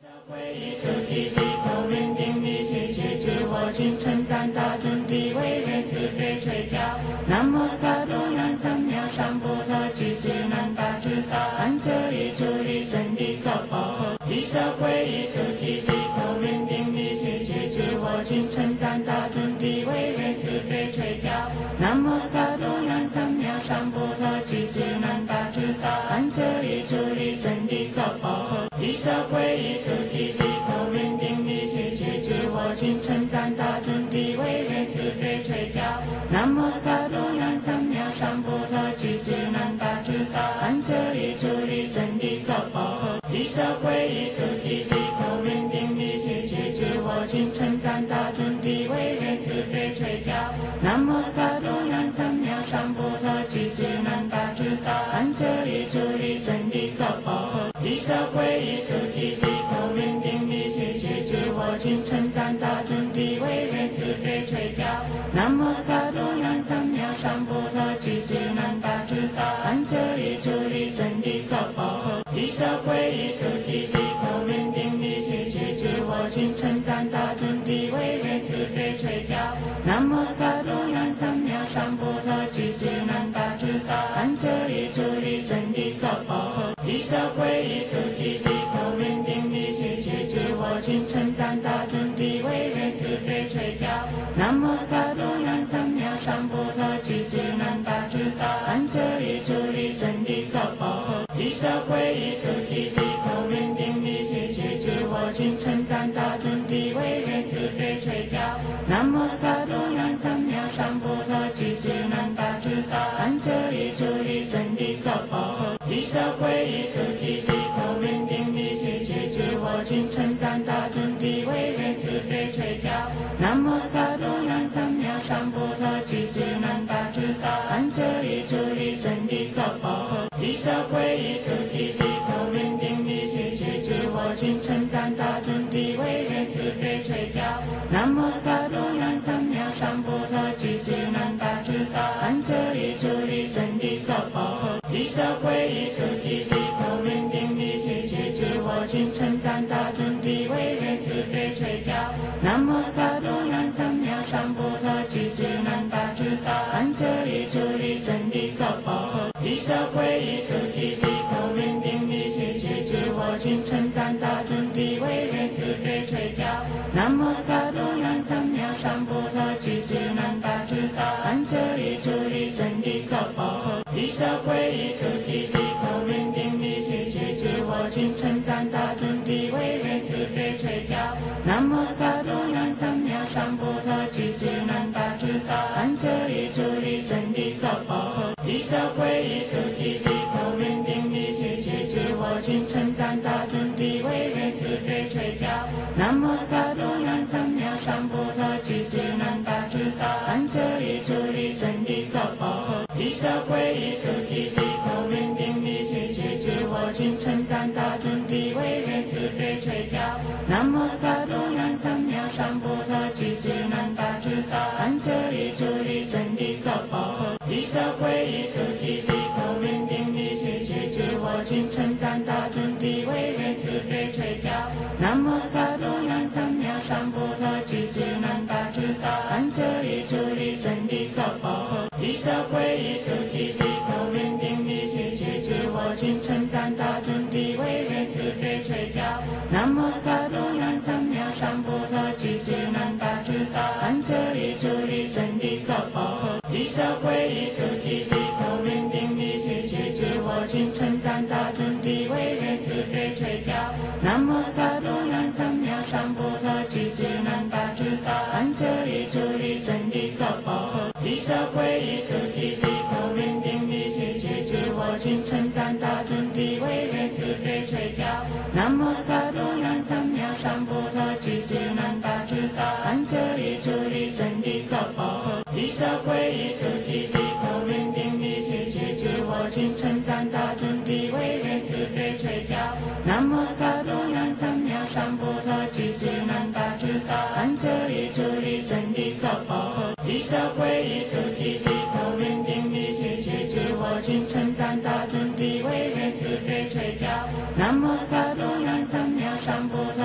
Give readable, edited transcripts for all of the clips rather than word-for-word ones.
皈依受洗礼头人顶礼切切知我今称赞大尊地位愿慈悲垂教。南无萨多南三藐三菩提具智难大智大安遮利主利真谛娑婆诃。即舍皈依受洗礼头人顶礼切切知我今称赞大尊地位愿慈悲垂教。南无萨多南三藐三菩提具智难大智大安遮利主利真谛娑婆诃。即舍皈依受洗礼头人顶礼切切知我今称赞大尊地位愿慈悲垂教。南无萨多南三藐三菩提具智难大智大安遮利主利真谛娑婆诃。即舍皈依受洗礼头人顶礼切切知我今称赞大尊地位愿慈悲垂教。南无萨多南三藐三菩提具智难大智大安遮利主利真谛娑婆诃。即舍皈依受洗礼头人顶礼切切知我今称赞大尊地位愿慈悲垂教。南无萨多南三藐三菩提具智难大智大安遮利主利真谛娑婆诃。即舍皈依受洗礼头人顶礼切切知我今称赞大尊地位愿慈悲垂教。南无萨多南三藐三菩提具智难大智大安遮利主利真谛娑婆诃。即舍皈依受洗礼头人顶礼切切知我今称赞大尊地位愿慈悲垂教。南无萨多南三藐三菩提具智难大智大安遮利主利真谛娑婆诃。即舍皈依受洗礼头人顶礼切切知我今称赞大尊地位愿慈悲垂教。南无萨多南三藐三菩提具智难大智大安遮利主利真谛娑婆诃。即舍皈依受洗礼头人顶礼切切知我今称赞大尊地位愿慈悲垂教。南无萨多南三藐三菩提具智难大智大安遮利主利真谛娑婆诃。即舍皈依受洗礼头人顶礼切切知我今称赞大尊地位愿慈悲垂教。南无萨多南三藐三菩提具智难大智大安遮利主利真谛娑婆诃。即舍皈依受洗礼头人顶礼切切知我今称赞大尊地位愿慈悲垂教。南无萨多南三藐三菩提具智难大智大安遮利主利真谛娑婆诃。即舍皈依受洗礼头人顶礼切切知我今称赞大尊地位愿慈悲垂教。南无萨多南三藐三菩提具智难大智大安遮利主利真谛娑婆诃。即舍皈依受洗礼头人顶礼切切知我今称赞大尊地位愿慈悲垂教。南无萨多南三藐三菩提具智难大智大安遮利主利真谛娑婆诃。即舍皈依受洗礼头人顶礼切切知我今称赞大尊地位愿慈悲垂教。南无萨多南三藐三菩提具智难大智大安遮利主利真谛娑婆诃。即舍皈依受洗礼头人顶礼切切知我今称赞大尊地位愿慈悲垂教。南无萨多南三藐三菩提具智难大智大安遮利主利真谛娑婆诃。即舍皈依受洗礼头人顶礼切切知我今称赞大尊地位愿慈悲垂教。南无萨多南三藐三菩提具智难大智大安遮利主利真谛娑婆诃。即舍皈依受洗礼头人顶礼切切知我今称赞大尊地位愿慈悲垂教。南无萨多南三藐三菩提具智难大智大安遮利主利真谛娑婆诃。即舍皈依受洗礼头人顶礼切切知我今称赞大尊地位愿慈悲垂教。南无萨多南三藐三菩提具智难大智大安遮利主利真谛娑婆诃。即舍皈依受洗礼头人顶礼切切知我今称赞大尊地位愿慈悲垂教。南无萨多南三藐三菩提具智难大智大安遮利主利真谛娑婆诃。即舍皈依受洗礼头人顶礼切切知我今称赞大尊地位愿慈悲垂教。南无萨多南三藐三菩提具智难大智大安遮利主利真谛娑婆诃。即舍皈依受洗礼头人顶礼切切知我今称赞大尊地位愿慈悲垂教。南无萨多南三藐三菩提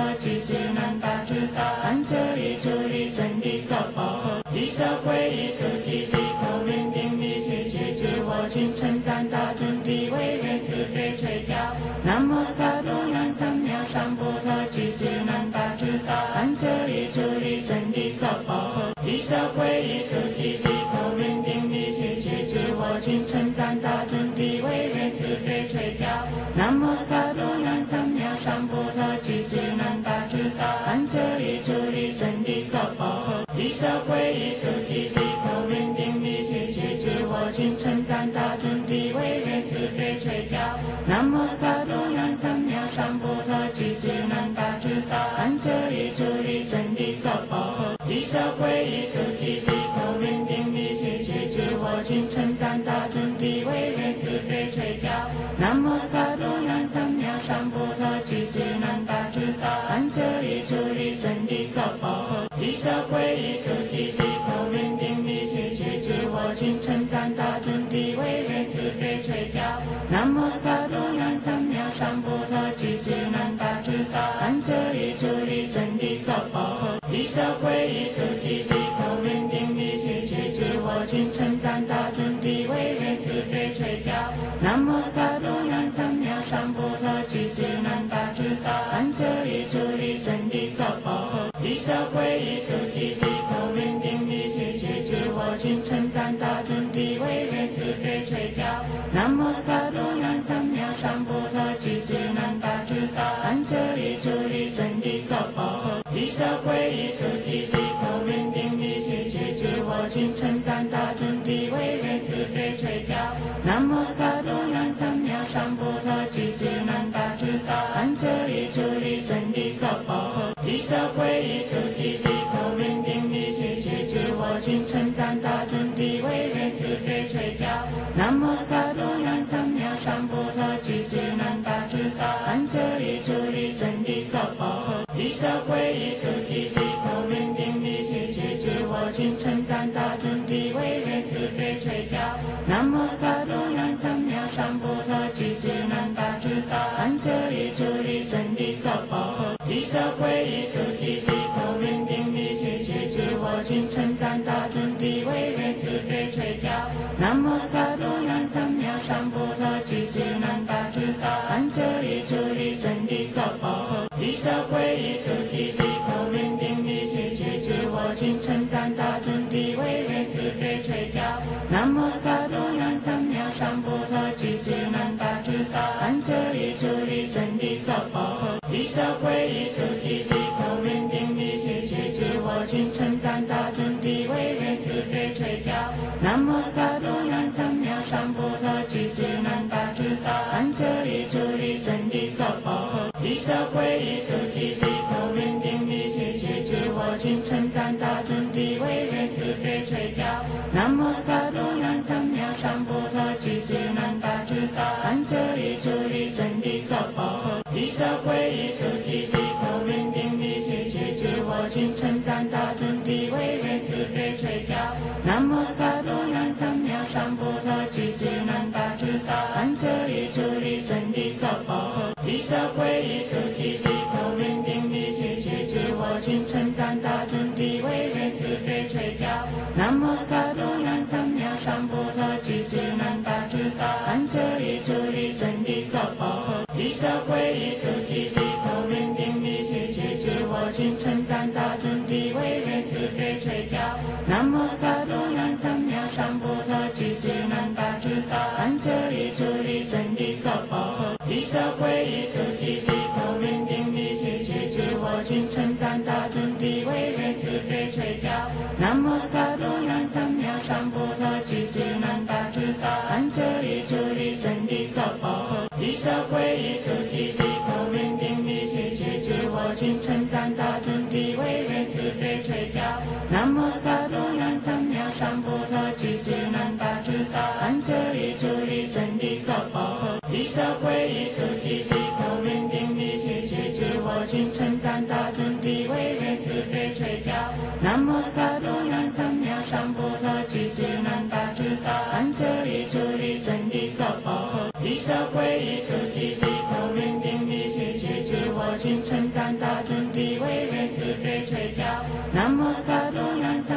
娑婆诃。即舍皈依苏悉地头面顶一切觉知我今称赞大尊地威愿慈悲垂教。南无萨多南三藐三菩提具智难大智大安遮利主利真谛娑婆诃。即舍皈依苏悉地头面顶一切觉知我今称赞大尊地威愿慈悲垂教。南无萨多南三藐三菩提具智难大智大安遮利主利真谛娑婆诃。即舍皈依苏悉地头面顶一切觉知我今称赞大尊地威愿慈悲垂教。南无萨多南三藐三菩提具智难大智大安遮利主利真谛娑婆诃。即舍皈依苏悉地头面顶一切觉知我今称赞大尊地威愿慈悲垂教。南无萨多南三藐三菩提具智难大智大安遮利主利真谛娑婆诃。即舍皈依苏悉地头面顶一切觉知我今称赞大尊地威愿慈悲垂教。南无萨多南三藐三菩提具智难大智大安遮利主利真谛娑婆诃。即舍皈依苏悉地头面顶一切觉知我今称赞大尊地威愿慈悲垂教。南无萨多南三藐三菩提具智难大智大安遮利主利真谛娑婆诃。即舍皈依苏悉地头面顶一切觉知我今称赞大尊地威愿慈悲垂教。南无萨多南三藐三菩提具智难大智大安遮利主利真谛娑婆诃。即舍皈依苏悉地头面顶一切觉知我今称赞大尊地威愿慈悲垂教。南无萨多南三藐三菩提具智难大智大安遮利主利真谛娑婆诃。即舍皈依苏悉地头面顶一切觉知我今称赞大尊地威愿慈悲垂教。南无萨多南三藐三菩提具智难大智大安遮利主利真谛娑婆诃。即舍皈依苏悉地头面顶一切觉知我今称赞大尊地威愿慈悲垂教。南无萨多南三藐三菩提具智难大智大安遮利主利真谛娑婆诃。即舍皈依苏悉地头面顶一切觉知我今称赞大尊地威愿慈悲垂教。南无萨多南三藐三菩提具智难大智大安遮利主利真谛娑婆诃。即舍皈依苏悉地头面顶一切觉知我今称赞大尊地威愿慈悲垂教。南无萨多南三藐三菩提具智难大智大安遮利主利真谛娑婆诃。即舍皈依苏悉地头面顶一切觉知我今称赞大尊地威愿慈悲垂教。南无萨多南三藐三菩提具智难大智大安遮利主利真谛娑婆诃。即舍皈依苏悉地头面顶一切觉知我今称赞大尊地威愿慈悲垂教。南无萨多南三藐三菩提具智难大智大安遮利主利真谛娑婆诃。即舍皈依苏悉地头面顶一切觉知我今称赞大尊地威愿慈悲垂教。南无萨多南三藐三菩提具智难大智大安遮利主利真谛娑婆诃。即舍皈依苏悉地头面顶一切觉知我今称赞大尊地威愿慈悲垂教。南无萨多南三藐三菩提具智难大智大安遮利主利真谛娑婆诃。即舍皈依苏悉地头面顶一切觉知我今称赞大尊地威愿慈悲垂教。南无萨多南三藐三菩提具智难大智大安遮利主利真谛娑婆诃。即舍皈依苏悉地头面顶一切觉知我今称赞大尊地威愿慈悲垂教。南无萨多南三藐三菩提具智难大智大安遮利主利真谛娑婆诃。即舍皈依苏悉地头面顶一切觉知我今称赞大尊地威愿慈悲垂教。南无萨多南三藐三菩提具智难大智大安遮利主利真谛娑婆诃。即舍皈依苏悉地头面顶一切觉知我今称赞大尊地威愿慈悲垂教。南无萨多南三藐三菩提具智难大智大安遮利主利真谛娑婆诃。即舍皈依苏悉地头面顶一切觉知我今称赞大尊地威愿慈悲垂教。南无萨多南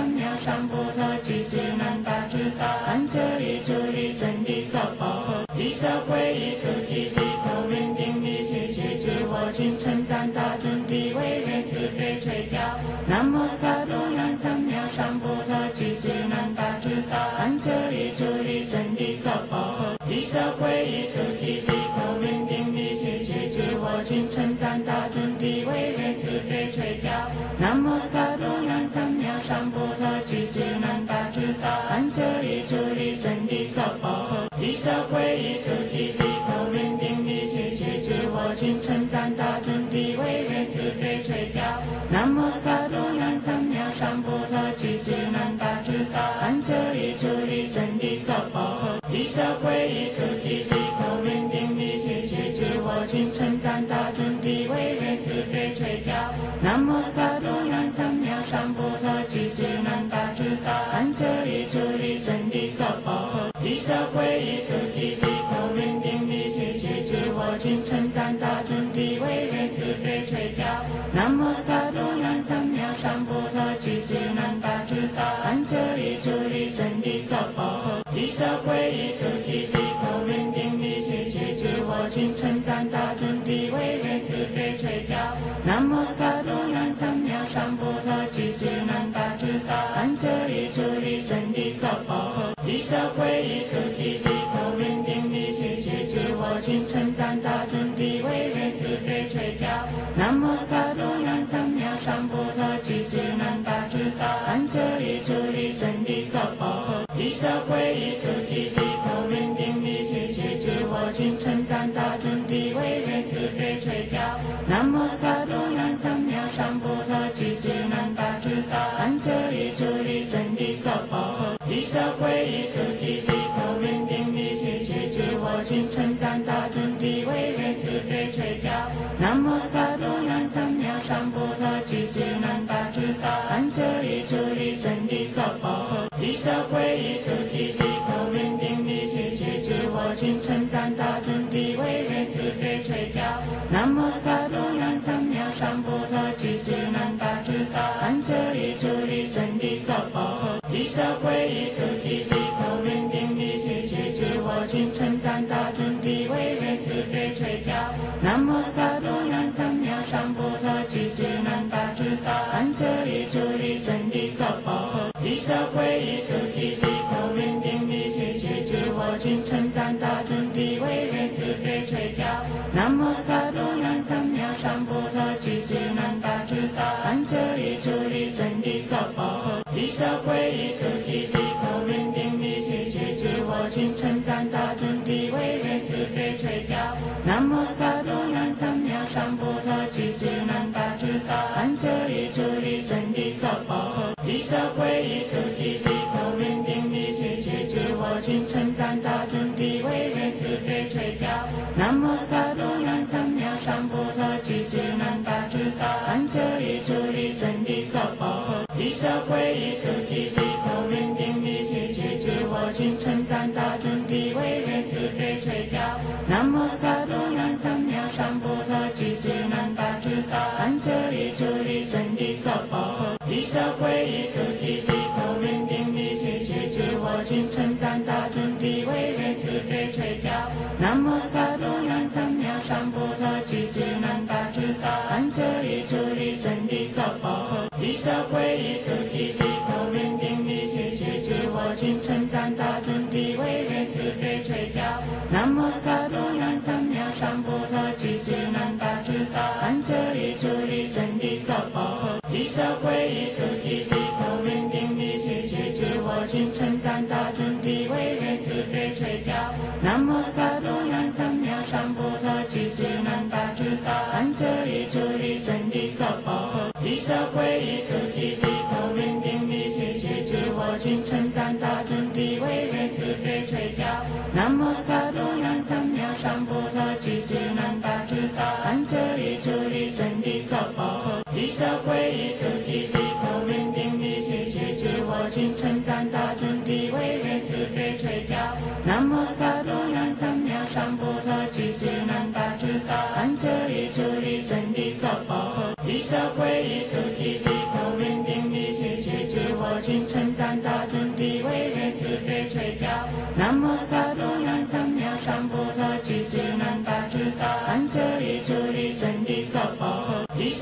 即舍皈依苏悉地头人顶一切觉知我今称赞大尊地威愿慈悲垂教。南无萨多南三藐三菩提具智难大智大安遮利主利真谛娑婆诃。即舍皈依苏悉地头人顶一切觉知我今称赞大尊地威愿慈悲垂教。南无萨多南三藐三菩提具智难大智大安遮利主利真谛娑婆诃。即舍皈依苏悉地头人顶一切觉知我今称赞大尊地威愿慈悲垂教。南无萨多南三藐三菩提具智难大智大安遮利主利真谛娑婆诃。即舍皈依苏悉地头人顶一切觉知我今称赞大尊地威愿慈悲垂教。南无萨多南三藐三菩提具智难大智大安遮利主利真谛娑婆诃。即舍皈依苏悉地头人顶一切觉知我今称赞大尊地威愿慈悲垂教。南无萨多南三藐三菩提具智难大智大安遮利主利真谛娑婆诃。即舍皈依苏悉地头人顶一切觉知我今称赞大尊地威愿慈悲垂教。南无萨多南三藐三菩提具智难大智大安遮利主利真谛娑婆诃。即舍皈依苏悉地头人顶一切觉知我今称赞大尊地威愿慈悲垂教。南无萨多南三藐三菩提具智难大智大安遮利主利真谛娑婆诃。即舍皈依苏悉地头人顶一切觉知我今称赞大尊地威愿慈悲垂教。南无萨多南三藐三菩提具智难大智大安遮利主利真谛娑婆诃。即舍皈依苏悉地头人顶一切觉知我今称赞大尊地威愿慈悲垂教。南无萨多南三藐三菩提具智难大智大安遮利主利真谛娑婆诃。即舍皈依苏悉地头人顶一切觉知我今称赞大尊地威愿慈悲垂教。南无萨多南三藐三菩提具智难大智大安遮利主利真谛娑婆诃。即舍皈依苏悉地头人顶一切觉知我今称赞大尊地威愿慈悲垂教。南无萨多南三藐三菩提具智难大智大安遮利主利真谛娑婆诃。即舍皈依苏悉地头人顶一切觉知我今称赞大尊地威愿慈悲垂教。南无萨多南三藐三菩提具智难大智大安遮利主利真谛娑婆诃。即舍皈依苏悉地头人顶一切觉知我今称赞大尊地威愿慈悲垂教。南无萨多南三藐三菩提具智难大智大安遮利主利真谛娑婆诃。即舍皈依苏悉地头人顶一切觉知我今称赞大尊地威愿慈悲垂教。南无萨多南三藐三菩提具智难大智大安遮利主利真谛娑婆诃。即舍皈依苏悉地头人顶一切觉知我今称赞大尊地威愿慈悲垂教。南无萨多南三藐三菩提具智难大智大安遮利主利真谛娑婆诃。即舍皈依苏悉地头人顶一切觉知我今称赞大尊地威愿慈悲垂教。南无萨多南三藐三菩提具智难大智大安遮利主利真谛娑婆诃。即舍皈依苏悉地头人顶一切觉知我今称赞大尊地威愿慈悲垂教。南无萨多南三藐三菩提具智难大智大安遮利主利真谛娑婆诃。即舍皈依苏悉地头人顶一切觉知我今称赞大尊地威愿慈悲垂教。南无萨多南三藐三菩提具智难大智大安遮利主利真谛娑婆诃。即舍皈依苏悉地头人顶一切觉知我今称赞大尊地威愿慈悲垂教。南无萨多南三藐三菩提具智难大智大安遮利主利真谛娑婆诃。即舍皈依苏悉地头人顶一切觉知我今称赞大尊地威愿慈悲垂教。南无萨多南三藐三菩提具智难大智大安遮利主利真谛娑婆诃。即舍皈依苏悉地头人顶一切觉知我今称赞大尊地威愿慈悲垂教。南无萨多南三藐三菩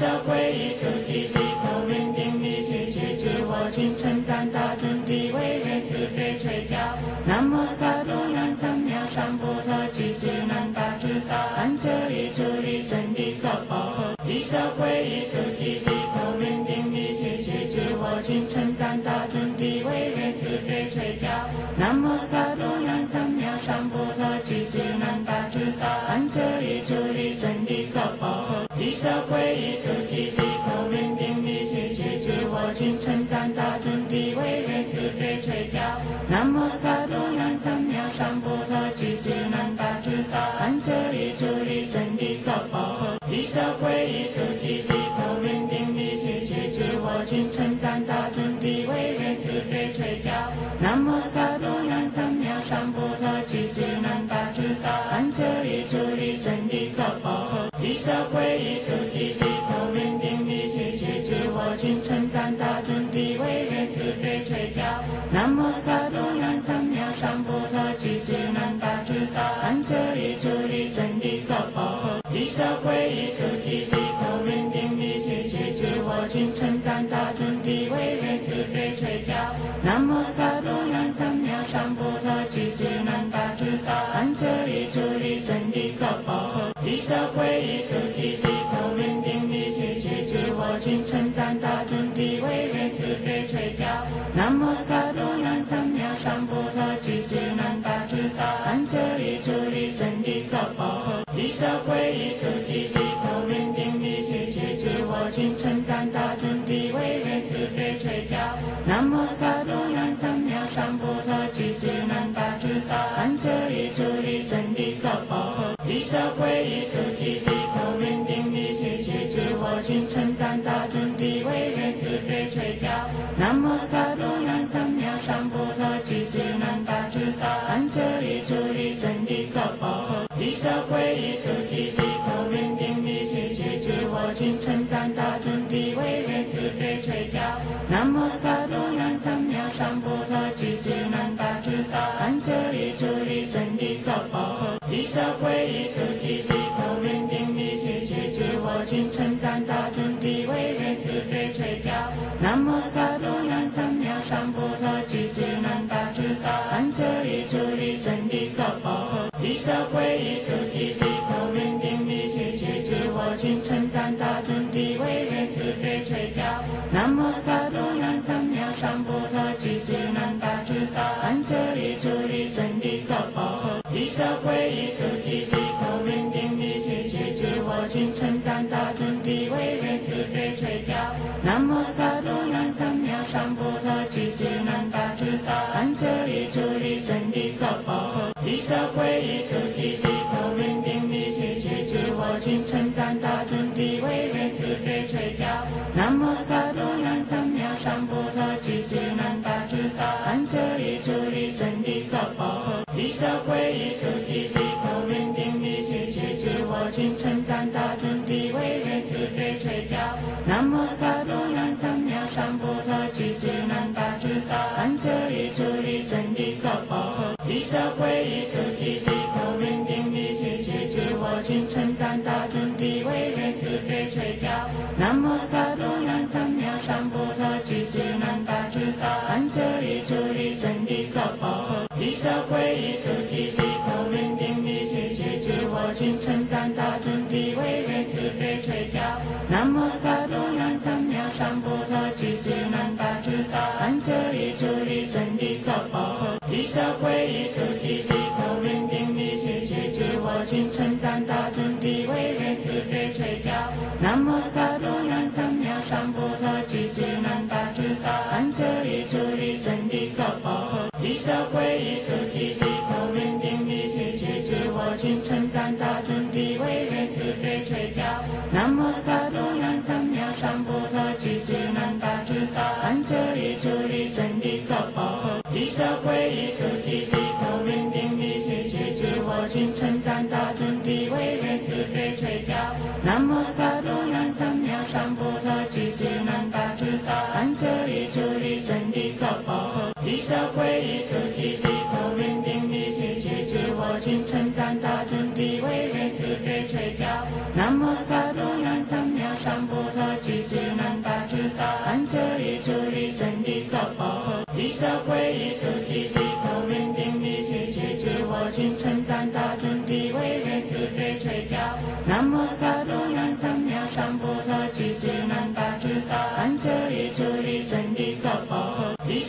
舍归依苏悉地头云顶一切觉知我今称赞大尊地威愿慈悲垂教。南无萨多南三藐三菩提具智难大智大安哲利主利真谛娑婆诃。即舍归依苏悉地头云顶一切觉知我今称赞大尊地威愿慈悲垂教。南无萨多南三藐三菩提具智难大智大安哲利主利真谛娑婆诃。即舍归依苏悉地头云顶一切觉知我今称赞大尊地威愿慈悲垂教。南无萨多南三藐三菩提具智难大智大安哲利主利真谛娑婆诃。即舍归依苏悉地头云顶一切觉知我今称赞大尊地威愿慈悲垂教。南无萨多南三藐三菩提具智难大智大安哲利主利真谛娑婆诃。即舍归依苏悉地头云顶一切觉知我今称赞大尊地威愿慈悲垂教。南无萨多南三藐三菩提具智难大智大安哲利主利真谛娑婆诃。即舍归依苏悉地头云顶一切觉知我今称赞大尊地威愿慈悲垂教。南无萨多南三藐三菩提具智难大智大安哲利主利真谛娑婆诃。即舍归依苏悉地头云顶一切觉知我今称赞大尊地威愿慈悲垂教。南无萨多南三藐三菩提具智难大智大安哲利主利真谛娑婆诃。即舍归依苏悉地头云顶一切觉知我今称赞大尊地威愿慈悲垂教。南无萨多南三藐三菩提具智难大智大安哲利主利真谛娑婆诃。即舍归依苏悉地头云顶一切觉知我今称赞大尊地威愿慈悲垂教。南无萨多南三藐三菩提具智难大智大安哲利主利真谛娑婆诃。即舍归依苏悉地头云顶一切觉知我今称赞大尊地威愿慈悲垂教。南无萨多南三藐三菩提具智难大智大安哲利主利真谛娑婆诃。即舍归依苏悉地头云顶一切觉知我今称赞大尊地威愿慈悲垂教。南无萨多南三藐三菩提具智难大智大安哲利主利真谛娑婆诃。即舍归依苏悉地头云顶一切觉知我今称赞大尊地威愿慈悲垂教。南无萨多南三藐三菩提具智难大智大安哲利主利真谛娑婆诃。即舍归依苏悉地头云顶一切觉知我今称赞大尊地威愿慈悲垂教。南无萨多南三藐三菩提具智难大智大安哲利主利真谛娑婆诃。即舍归依苏悉地头云顶一切觉知我今称赞大尊地威愿慈悲垂教。南无萨多南三藐三菩提具智难大智大安哲利主利真谛娑婆诃。即舍归依苏悉地头云顶一切觉知我今称赞大尊地威愿慈悲垂教。南无萨多南三藐三菩提具智难大智大安哲利主利真谛娑婆诃。即舍归依苏悉地头云顶一切觉知我今称赞大尊地威愿慈悲垂教。南无萨多南三藐三菩提具智难大智大安哲利主利真谛娑婆诃。即舍归依苏悉地头云顶一切觉知我今称赞大尊地威愿慈悲垂教。南无萨多南三藐三菩提具智难大智大安哲利主利真谛娑婆诃。即舍归依苏悉地头云顶一切觉知我今称赞大尊地威愿慈悲垂教。南无萨多南三藐三菩提具智难大智大安哲利主利真谛娑婆诃。即舍归依苏悉地头云顶一切觉知我今称赞大尊地威愿慈悲垂教。南无萨多南三藐三菩提具智难大智大安哲利主利真谛娑婆诃。即舍归依苏悉地头云顶一切觉知我今称赞大尊地威愿慈悲垂教。南无萨多南三藐三菩提具智难大智大安哲利主利真谛娑婆诃。即舍归依苏悉地头云顶一切觉知我今称赞大尊地威愿慈悲垂教。南无萨多南三藐三菩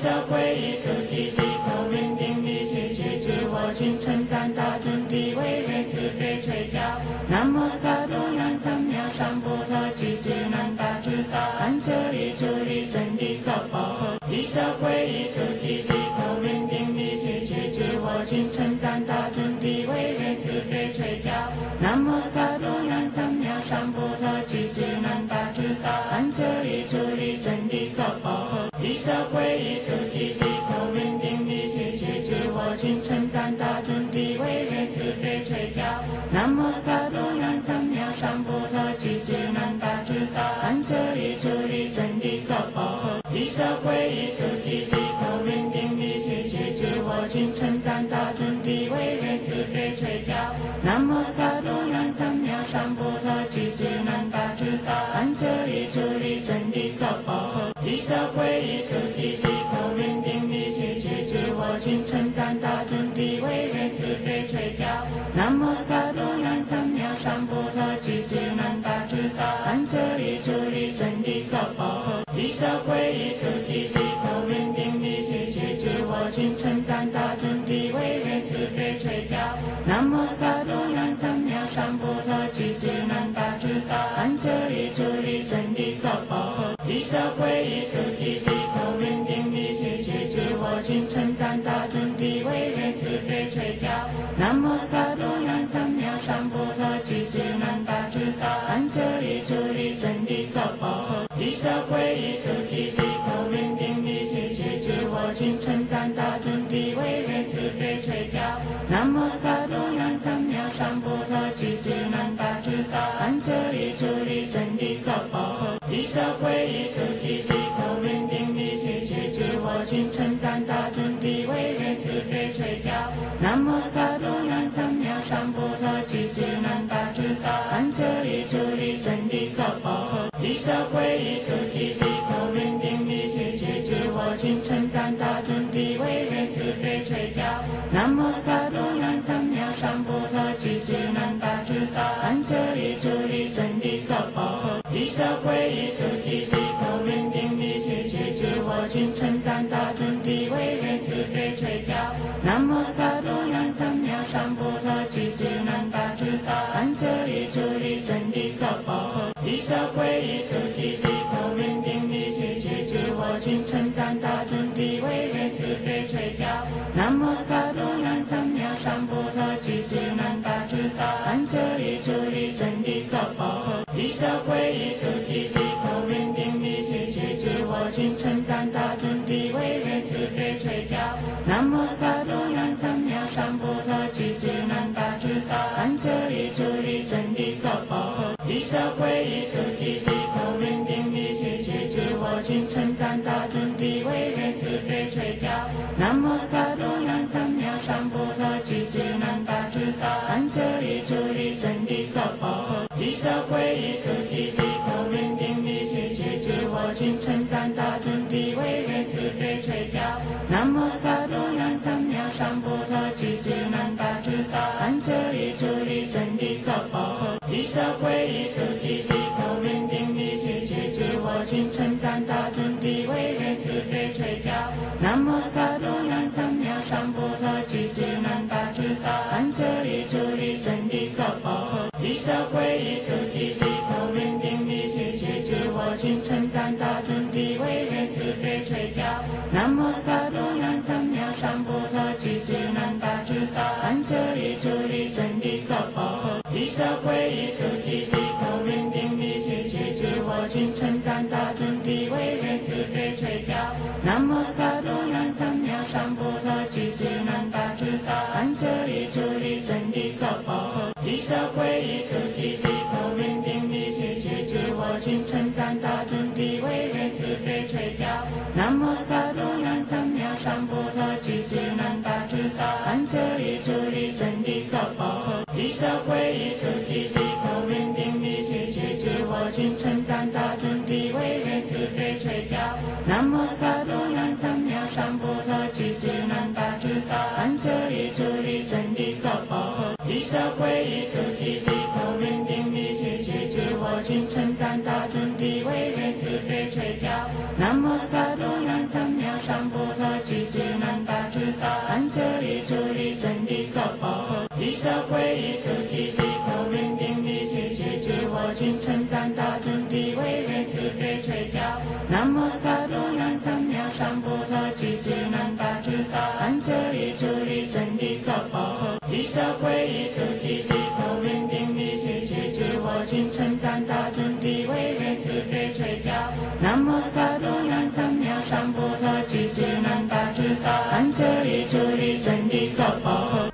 舍归依苏悉地头人顶礼切切知我今称赞大尊地为人慈悲垂教。南无萨多南三藐三菩提智难大智大安哲利主利真谛娑婆诃。即舍归依苏悉地头人顶礼切切知我今称赞大尊地为人慈悲垂教。南无萨多南三藐三菩提智难大智大安哲利主利真谛娑婆诃。即舍归依苏悉地头人顶礼切切知我今称赞大尊地为人慈悲垂教。南无萨多南三藐三菩提智难大智大安哲利主利真谛娑婆诃。即舍归依苏悉地头人顶礼切切知我今称赞大尊地为人慈悲垂教。南无萨多南三藐三菩提智难大智大安哲利主利真谛娑婆诃。即舍归依苏悉地头人顶礼切切知我今称赞大尊地为人慈悲垂教。南无萨多南三藐三菩提智难大智大安哲利主利真谛娑婆诃。即舍归依苏悉地头人顶礼切切知我今称赞大尊地为人慈悲垂教。南无萨多南三藐三菩提智难大智大安哲利主利真谛娑婆诃。即舍归依苏悉地头人顶礼切切知我今称赞大尊地为人慈悲垂教。南无萨多南三藐三菩提智难大智大安哲利主利真谛娑婆诃。即舍归依苏悉地头人顶礼切切知我今称赞大尊地为人慈悲垂教。南无萨多南三藐三菩提智难大智大安哲利主利真谛娑婆诃。即舍归依苏悉地头人顶礼切切知我今称赞大尊地为人慈悲垂教。南无萨多南三藐三菩提智难大智大安哲利主利真谛娑婆诃。即舍归依苏悉地头人顶礼切切知我今称赞大尊地为人慈悲垂教。南无萨多南三藐三菩提智难大智大安哲利主利真谛娑婆诃。即舍归依苏悉地头人顶礼切切知我今称赞大尊地为人慈悲垂教。南无萨多南三藐三菩提智难大智大安哲利主利真谛娑婆诃。即舍归依苏悉地头人顶礼切切知我今称赞大尊地为人慈悲垂教。南无萨多南三藐三菩提智难大智大安哲利主利真谛娑婆诃。即舍归依苏悉地头人顶礼切切知我今称赞大尊地为人慈悲垂教。南无萨多南三藐三菩提智难大智大安哲利主利真谛娑婆诃。即舍归依苏悉地头人顶礼切切知我今称赞大尊地为人慈悲垂教。南无萨多南三藐三菩提智难大智大安哲利主利真谛娑婆诃。即舍归依苏悉地头人顶礼切切知我今称赞大尊地为人慈悲垂教。南无萨多南三藐三菩提智难大智大安哲利主利真谛娑婆诃。即舍归依苏悉地头人顶礼切切知我今称赞大尊地为人慈悲垂教。南无萨多南三藐三菩提智难大智大安哲利主利真谛娑婆诃。即舍归依苏悉地头人顶礼切切知我今称赞大尊地为人慈悲垂教。南无萨多南三藐三菩提智难大智大安哲利主利真谛娑婆诃。即舍归依苏悉地头人顶礼切切知我今称赞大尊地为人慈悲垂教。南无萨多南三藐三菩提智难大智大安哲利主利真谛娑婆诃。即舍归依苏悉地头人顶礼切切知我今称赞大尊地为人慈悲垂教。南无萨多南三藐三菩提智难大智大安哲利主利真谛娑婆诃。即舍归依苏悉地头人顶礼切切知我今称赞大尊地为人慈悲垂教。南无萨多南三藐三菩提智难大智大安哲利主利真谛娑婆诃。即舍归依苏悉地头人顶礼切切知我今称赞大尊地为人慈悲垂教。南无萨多南三藐三菩舍归依苏悉地头人顶礼切切知我今称赞大尊地威愿慈悲垂教。南无萨多南三藐三菩提智难大智大安遮利主利真谛娑婆诃。即舍归依苏悉地头人顶礼切切知我今称赞大尊地威愿慈悲垂教。南无萨多南三藐三菩提智难大智大安遮利主利真谛娑婆诃。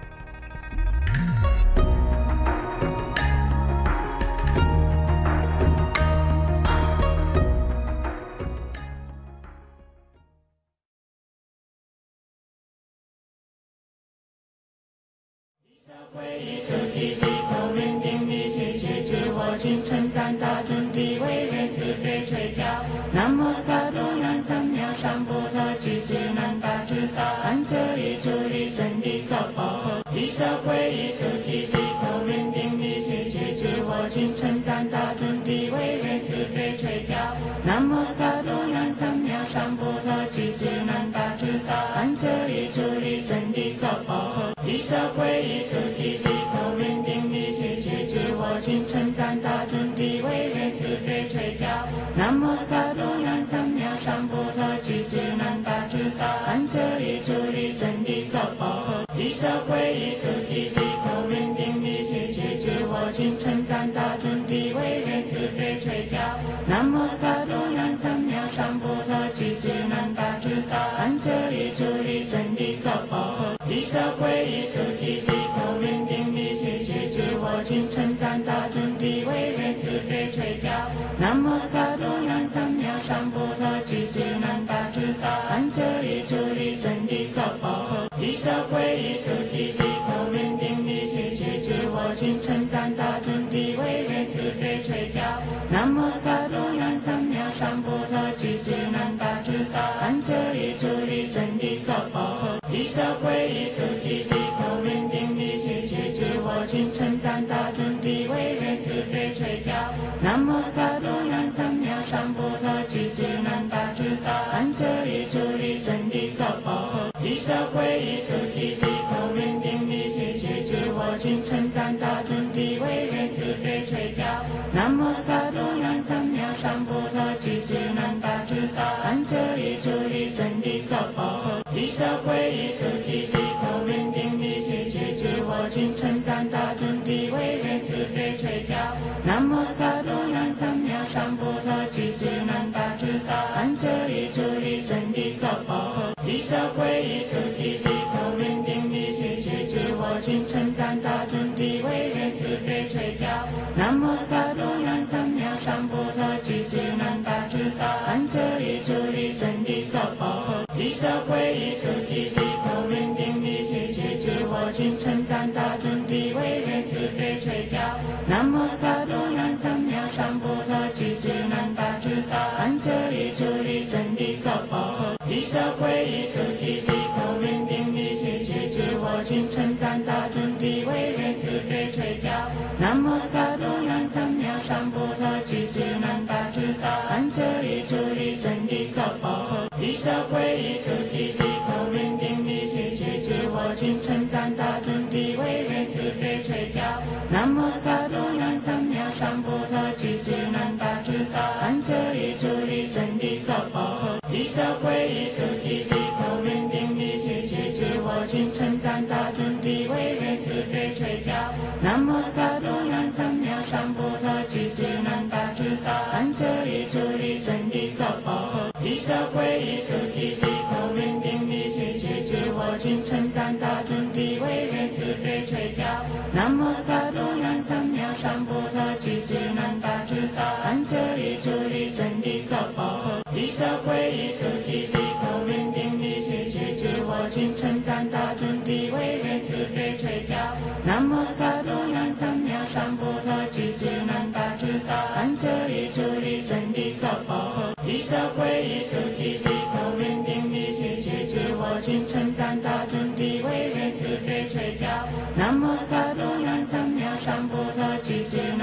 归依苏悉地头人顶礼切切知我今称赞大尊地威愿慈悲垂教。南无萨多南三藐三菩提智难大智大安遮利主利真谛娑婆诃。即舍归依苏悉地头人顶礼切切知我今称赞大尊地威愿慈悲垂教。南无萨多南三藐三菩提智难大智大安遮利主利真谛娑婆诃。即舍归依苏悉地头人顶礼切切知我今称赞大尊地威愿慈悲垂教。南无萨多南三藐三菩提智难大智大安遮利主利真谛娑婆诃。即舍归依苏悉地头人顶礼切切知我今称赞大尊地威愿慈悲垂教。南无萨多南三藐三菩提智难大智大安遮利主利真谛娑婆诃。即舍归依苏悉地头人顶礼切切知我今称赞大尊地威愿慈悲垂教。南无萨多南三藐三菩提智难大智大安遮利主利真谛娑婆诃。即舍归依苏悉地头人顶礼切切知我今称赞大尊地威愿慈悲垂教。南无萨多南三藐三菩提智难大智大安遮利主利真谛娑婆诃。即舍归依苏悉地头人顶礼切切知我今称赞大尊地威愿慈悲垂教。南无萨多南三藐三菩提智难大智大安遮利主利真谛娑婆诃。即舍归依苏悉地头人顶礼切切知我今称赞大尊地威愿慈悲垂教。南无萨多南三藐三菩提智难大智大安遮利主利真谛娑婆诃。即舍归依苏悉地头人顶礼切切知我今称赞大尊地威愿慈悲垂教。南无萨多南三藐三菩提智难大智大安遮利主利真谛娑婆诃。即舍归依苏悉地头人顶礼切切知我今称赞大尊地威愿慈悲垂教。南无萨多南三藐三菩提智难大智大安遮利主利真谛娑婆诃。即舍归依苏悉地头人顶礼切切知我今称赞大尊地威愿慈悲垂教。南无萨多南三藐三菩提智难大智大安遮利主利真谛娑婆诃。即舍归依苏悉地头人顶礼切切知我今称赞大尊地威愿慈悲垂教。南无萨多南三藐三菩提智难大智大安遮利主利真谛娑婆诃。即舍归依苏悉地头人顶礼切切知我今称赞大尊地威愿慈悲垂教。南无萨多南三藐三菩提智难大智大安遮利主利真谛娑婆诃。即舍归依苏悉地头人顶礼切切知我今称赞大尊地威愿慈悲垂教。南无萨多南三藐三菩提智难大智大安遮利主利真谛娑婆诃。即舍归依苏悉地头人顶礼切切知我今称赞大尊地威愿慈悲垂教。南无萨多南三藐三菩提智难大智大安遮利主利真谛娑婆诃。即舍归依苏悉地头人顶礼切切知我今称赞大尊地威愿慈悲垂教。南无萨多南三藐三菩提智难大智大安遮利主利真谛娑婆诃。即舍归依苏悉地头人顶礼切切知我今称赞大尊地威愿慈悲垂教。南无萨多南三藐三菩提智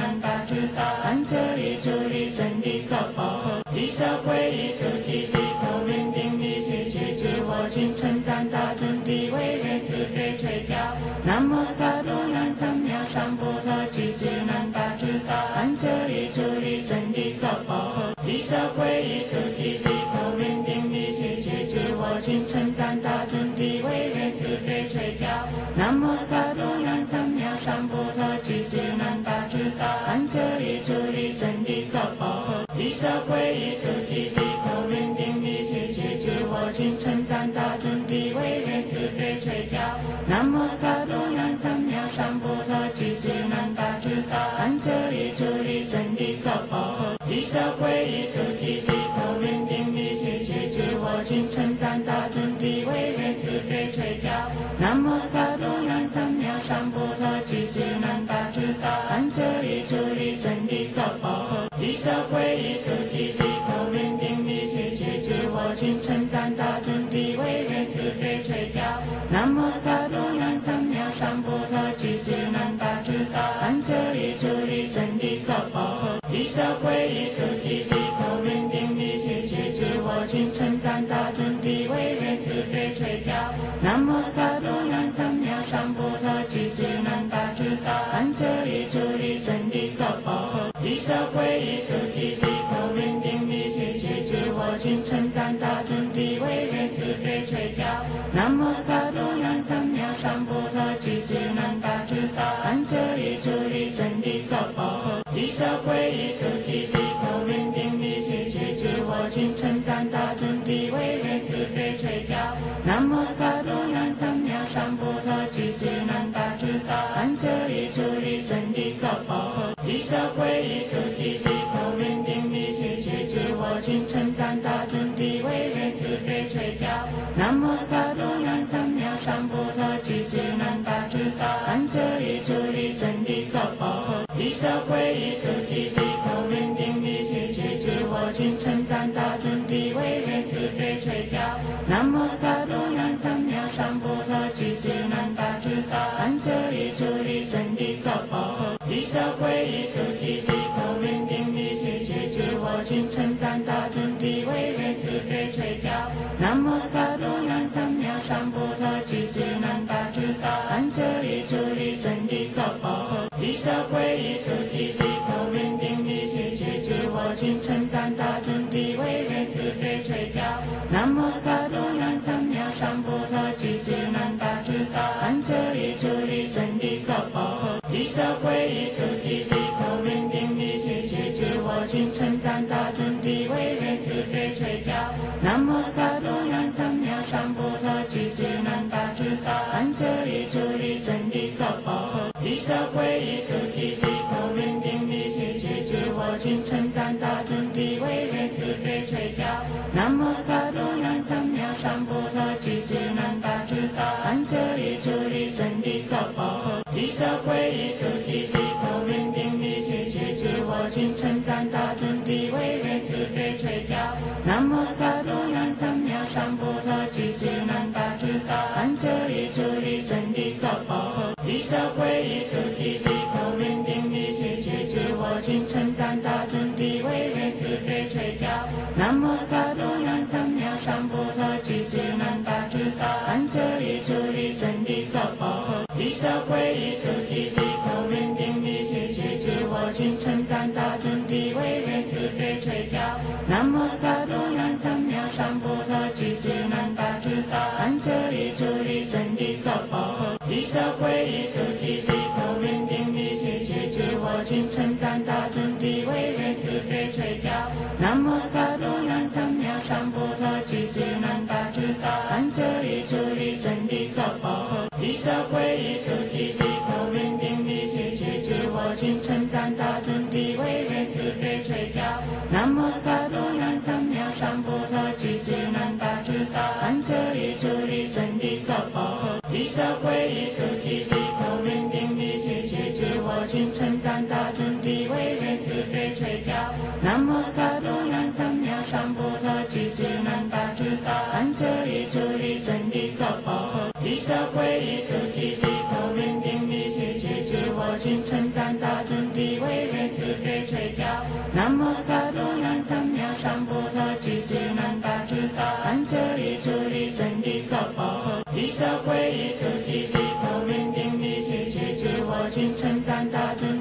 具智能大智大安哲理主理真谛娑婆诃。即舍归依苏悉地头人定一切觉知我今称赞大尊地威愿慈悲垂教。南无萨多南三藐三菩提具智能大智大安哲理主理真谛娑婆诃。即舍归依苏悉地头人定一切觉知我今称赞大尊地威愿慈悲垂教。南无萨多南三藐三菩提具智能大智大安哲理主理真谛娑婆诃。即舍归依苏悉地头人定一切觉知我今称赞大尊地威愿慈悲垂教。南无萨多南三藐三菩提具智能大智大安哲理主理真谛娑婆诃。即舍归依苏悉地头人定一切觉知我今称赞大尊地威愿慈悲垂教。南无萨多南三藐三菩提具智能大智大安哲理主理真谛娑婆诃。即舍归依苏悉地头人定一切觉知我今称赞大尊地威愿慈悲垂教。南无萨多南三藐三菩提具智能大智大安哲理主理真谛娑婆诃。即舍归依苏悉地头人定一切觉知我今称赞大尊地威愿慈悲垂教。南无萨多南三藐三菩提具智能大智大安哲理主理真谛娑婆诃。即舍归依苏悉地头人定一切觉知我今称赞大尊地威愿慈悲垂教。南无萨多南三藐三菩提具智能大智大安哲理主理真谛娑婆诃。即舍归依苏悉地头人定一切觉知我今称赞大尊地威愿慈悲垂教。南无萨多南三藐三菩提具智能大智大安哲理主理真谛娑婆诃。即舍归依苏悉地头人定一切觉知我今称赞大尊地威愿慈悲垂教。南无萨多南三藐三菩提具智能大智大安哲理主理真谛娑婆诃。即舍归依苏悉地头人定一切觉知我今称赞大尊地威愿慈悲垂教。南无萨多南三藐三菩提具智能大智大安哲理主理真谛娑婆诃。即舍归依苏悉地头人定一切觉知我今称赞大尊地威愿慈悲垂教。南无萨多南三藐三菩提具智能大智大安哲理主理真谛娑婆诃。即舍归依苏悉地头人定一切觉知我今称赞大尊地威愿慈悲垂教。南无萨多南三藐三菩提具智能大智大安哲理主理真谛娑婆诃。即舍归依苏悉地头人定一切觉知我今称赞大尊地威愿慈悲垂教。南无萨多南三藐三菩提具智能大智大安哲理主理真谛娑婆诃。即舍归依苏悉地头人定一切觉知我今称赞大尊地威愿慈悲垂教。南无萨多南三藐三菩提具智能大智大安哲理主理真谛娑婆诃。即舍归依苏悉地头人定一切觉知我今称赞大尊地威愿慈悲垂教。南无萨多南三藐三菩提具智能大智大安哲理主理真谛娑婆诃。即舍归依苏悉地头人定一切觉知我今称赞大尊地威愿慈悲垂教。南无萨多南三藐三菩提具智能大智大安哲理主理真谛娑婆诃。即舍归依苏悉地头人定一切觉知我今称赞大尊地威愿慈悲垂教。南无萨多南三藐三菩提具智能大智大安哲理主理真谛娑婆诃。即舍归依苏悉地头人定一切觉知我今称赞大尊地威愿慈悲垂教。南无萨多南三藐三菩提具智能大智大安哲理主理真谛娑婆诃。即舍归依苏悉地头人定一切觉知我今称赞大尊地威愿慈悲垂教。南无萨多南三藐三菩提具智能大智大安哲理主理真谛娑婆诃。即舍归依苏悉地头人定一切觉知我今称赞大尊地威愿慈悲垂教。南无萨多南三藐三菩提具智能大智大安哲理主理真谛娑婆诃。即舍归依苏悉地头人定一切觉知我今称赞大尊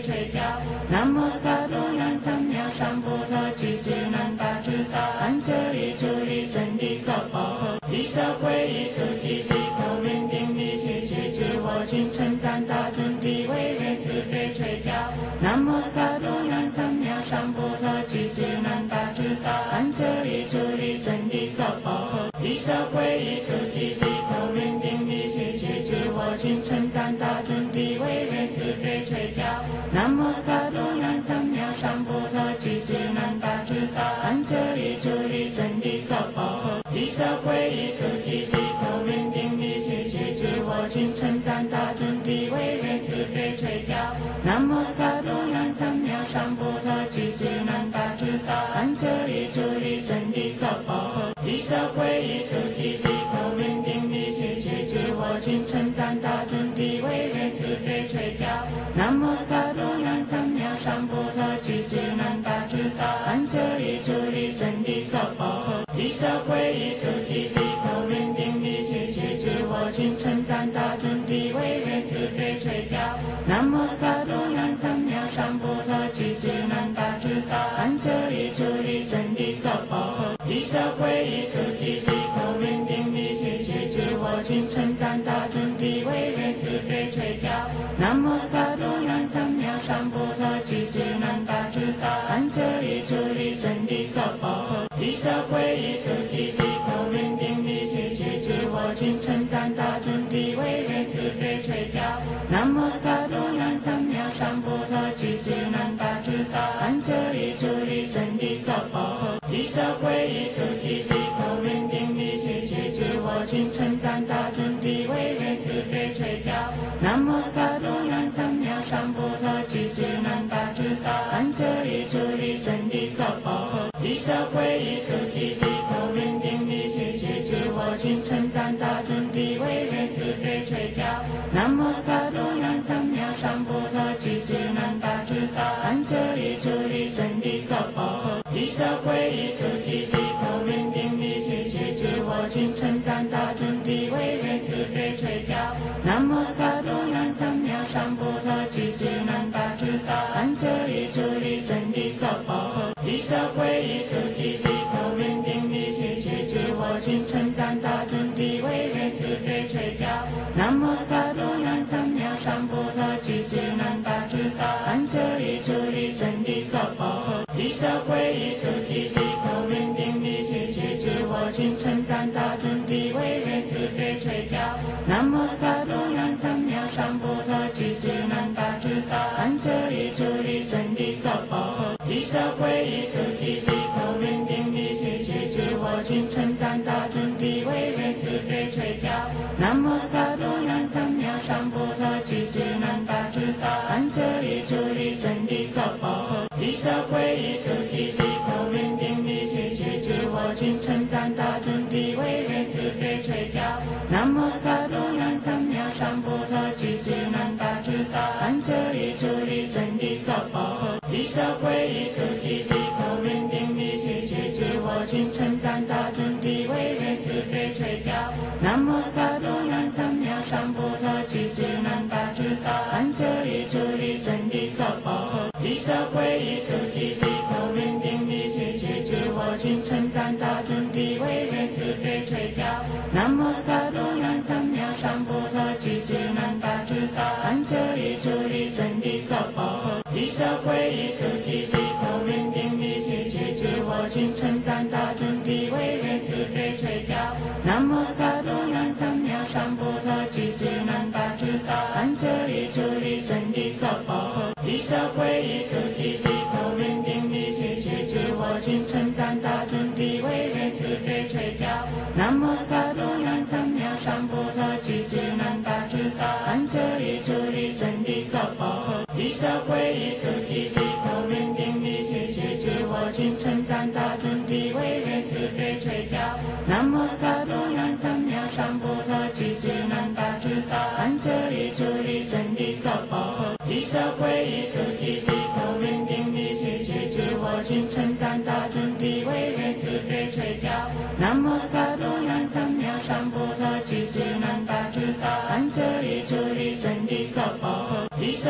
垂教。南无萨多南三藐三菩提具智难大智大安哲利主利真谛娑婆诃。即舍归依苏悉地头面顶一切觉知我今称赞大尊地为愿慈悲垂教。南无萨多南三藐三菩提具智难大智大安哲利主利真谛娑婆诃。即舍归依苏悉地头面顶一切觉知我今称赞大尊地为愿慈悲垂教。南无萨多南三藐三菩提具智难大智大安哲利主利真谛娑婆诃。即舍归依苏悉地头面顶一切觉知我今称赞大尊地为愿慈悲垂教。南无萨多南三藐三菩提具智难大智大安哲利主利真谛娑婆诃。即舍归依苏悉地头面顶一切觉知我今称赞大尊地为愿慈悲垂教。南无萨多南三藐三菩提具智难大智大安哲利主利真谛娑婆诃。即舍归依苏悉地头面顶一切觉知我今称赞大尊地为愿慈悲垂教。南无萨多南三藐三菩提具智难大智大安哲利主利真谛娑婆诃。即舍归依苏悉地头面顶一切觉知我今称赞大尊地为愿慈悲垂教。南无萨多南三藐三菩提具智难大智大安哲利主利真谛娑婆诃。即舍归依苏悉地头面顶一切觉知我今称赞大尊地为愿慈悲垂教。南无萨多南三藐三菩提具智难大智大安哲利主利真谛娑婆诃。即舍归依苏悉地头面顶一切觉知我今称赞大尊地为愿慈悲垂教。南无萨多南三藐三菩提具智难大智大安哲利主利真谛娑婆诃。即舍归依苏悉地头面顶一切觉知我今称赞大尊地为愿慈悲垂教。南无萨多南三藐三菩提具智难大智大安哲利主利真谛娑婆诃。即舍归依苏悉地头面顶一切觉知我今称赞大尊地为愿慈悲垂教。南无萨多南三藐三菩提具智难大智大安哲利主利真谛娑婆诃。即舍归依苏悉地头面顶一切觉知我今称赞大尊地为愿慈悲垂教。南无萨多南三藐三菩提具智难大智大安哲利主利真谛娑婆诃。即舍归依苏悉地头面顶一切觉知我今称赞大尊地为愿慈悲垂教。南无萨多南三藐三菩提具智难大智大安哲利主利真谛娑婆诃。即舍归依苏悉地头面顶一切觉知我今称赞大尊地为愿慈悲垂教。南无萨多南三藐三菩提具智难大智大安哲利主利真谛娑婆诃。即舍归依苏悉地头面顶一切觉知我今称赞大尊地为愿慈悲垂教。南无萨多南三藐三菩提具智难大智大安哲利主利真谛娑婆诃。即舍归依苏悉地头面顶一切觉知我今称赞大尊地为愿慈悲垂教。南无萨多南三藐三菩提具智难大智大安哲利主利真谛娑婆诃。即舍归依苏悉地头面顶一切觉知我今称赞大尊地为愿慈悲垂教。南无萨多南三藐三菩提具智难大智大安哲利主利真谛娑婆诃。即舍归依苏悉地头面顶一切觉知我今称赞大尊地为愿慈悲垂教。南无萨多南三藐三菩提具智难大智大安哲利主利真谛娑婆诃。即舍归依苏悉地头面顶一切觉知我今称赞大尊地为愿慈悲垂教。南无萨多南三藐三菩提具智难大智大安哲利主利真谛娑婆诃。即舍归依苏悉地头面顶一切觉知我今称赞大尊地为愿慈悲垂教。南无萨多南三藐三菩提具智难大智大安哲利主利真谛娑婆诃。即舍归依苏悉地头面顶一切觉知我今称赞大尊地为愿慈悲垂教。南无萨多南三藐三菩提具智难大智大安哲利主利真谛娑婆诃。即舍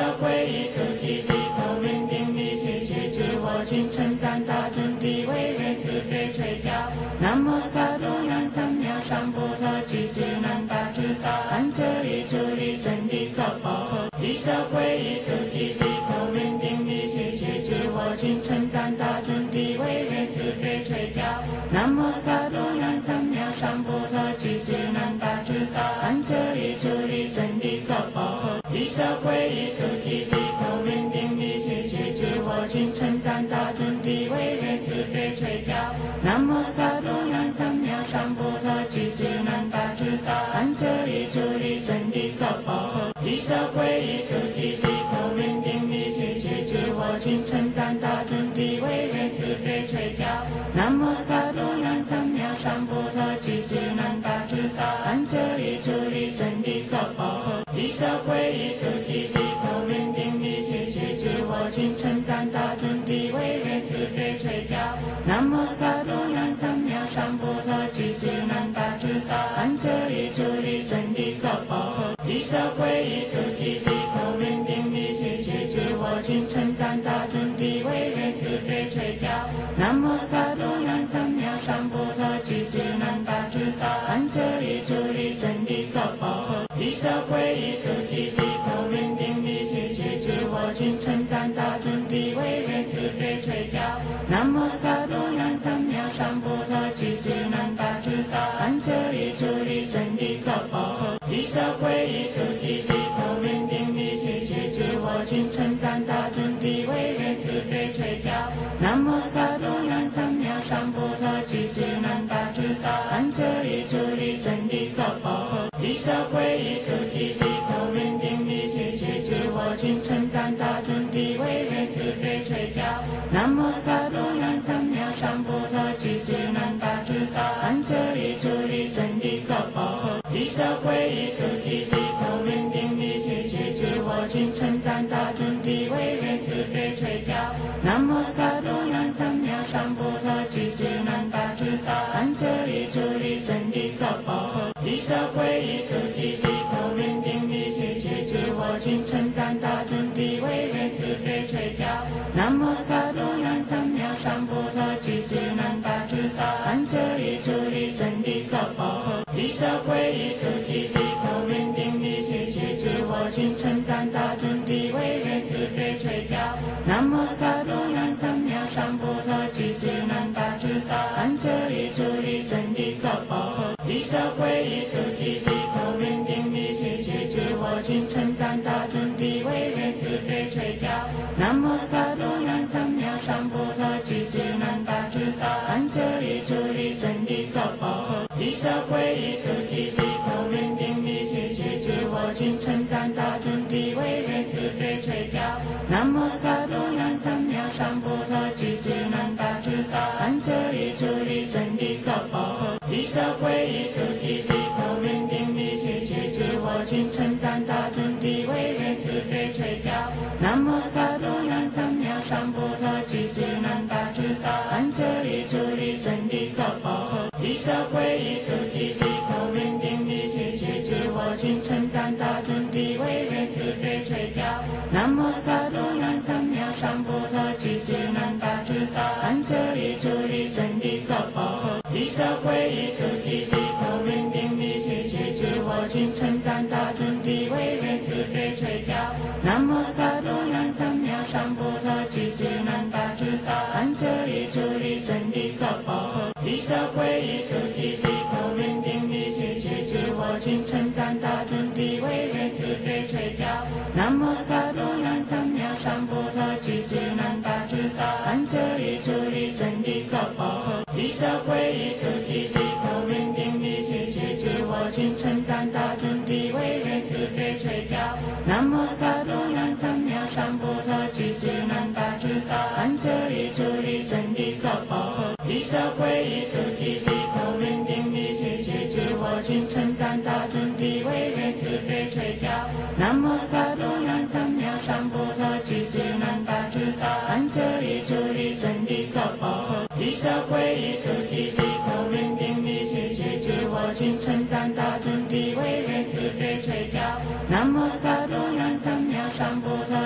皈依受洗礼头人顶礼切切知我今称赞大尊地威威慈悲垂教。南无萨多南三藐三菩提智难大智大安哲利主利真谛娑婆诃。即受皈依受洗礼头人顶礼切切知我今称赞大尊地威威慈悲垂教。南无萨多南三藐三菩提智难大智大安哲利主利真谛娑婆诃。即受皈依受洗礼头人顶礼切切知我今称赞大尊地威威慈悲垂教。南无萨多南三藐三菩提智难大智大安哲利主利真谛娑婆诃。即受皈依受洗礼头人顶礼切切知我今称赞大尊地威威慈悲垂教。南无萨多南三藐三菩提智难大智大安哲利主利真谛娑婆诃。即受皈依受洗礼头人顶礼切切知我今称赞大尊地威威慈悲垂教。南无萨多南三藐三菩提智难大智大安哲利主利真谛娑婆诃。即受皈依受洗礼头人顶礼切切知我今称赞大尊地威威慈悲垂教。南无萨多南三藐三菩提智难大智大安哲利主利真谛娑婆诃。即受皈依受洗礼头人顶礼切切知我今称赞大尊地威威慈悲垂教。南无萨多南三藐三菩提智难大智大安哲利主利真谛娑婆诃。即受皈依受洗礼头人顶礼切切知我今称赞大尊地威威慈悲垂教。南无萨多南三藐三菩提智难大智大安哲利主利真谛娑婆诃。即受皈依受洗礼头人顶礼切切知我今称赞大尊地威威慈悲垂教。南无萨多南三藐三菩提智难大智大安哲利主利真谛娑婆诃。即受皈依受洗礼头人顶礼切切知我今称赞大尊地威威慈悲垂教。南无萨多南三藐三菩提智难大智大安哲利主利真谛娑婆诃。即受皈依受洗礼头人顶礼切切知我今称赞大尊地威威慈悲垂教。南无萨多南三藐三菩提智难大智大安哲利主利真谛娑婆诃。即受皈依受洗礼头人顶礼切切知我今称赞大尊地威威慈悲垂教。南无萨多南三藐三菩提智难大智大安哲利主利真谛娑婆诃。即受皈依受洗礼头人顶礼切切知我今称赞大尊地威威慈悲垂教。南无萨多南三藐三菩提智难大智大安哲利主利真谛娑婆诃。即受皈依受洗礼头人顶礼切切知我今称赞大尊地威威慈悲垂教。南无萨多南三藐三菩提智难大智大安哲利主利真谛娑婆诃。即受皈依受洗礼头人顶礼切切知我今称赞大尊地威威慈悲垂教。南无萨多南三藐三菩提智难大智大安哲利主利真谛娑婆诃。即受皈依受洗礼头人顶礼切切知我今称赞大尊地威威慈悲垂教。南无萨多南三藐三菩提智难大智大安哲利主利真谛娑婆诃。即受皈依受洗礼头人顶礼切切知我今称赞大尊地威威慈悲垂教。南无萨多南三藐三菩提智难大智大安哲利主利真谛娑婆诃。即受皈依受洗礼头人顶礼切切知我今称赞大尊地威威慈悲垂教。南无萨多南三藐三菩提智难大智大安哲利主利真谛娑婆诃。即受皈依受洗礼头人顶礼切切知我今称赞大尊地威威慈悲垂教。南无萨多南三藐三菩提智难大智大安哲利主利真谛娑婆诃。即受皈依受洗礼头人顶礼切切知我今称赞大尊地威威慈悲垂教。南无萨多南三藐三菩提智难大智大安哲利主利真谛娑婆诃。即受皈依受洗礼头人顶礼切切知我今称赞大尊地威威慈悲垂教。南无萨多南三藐三菩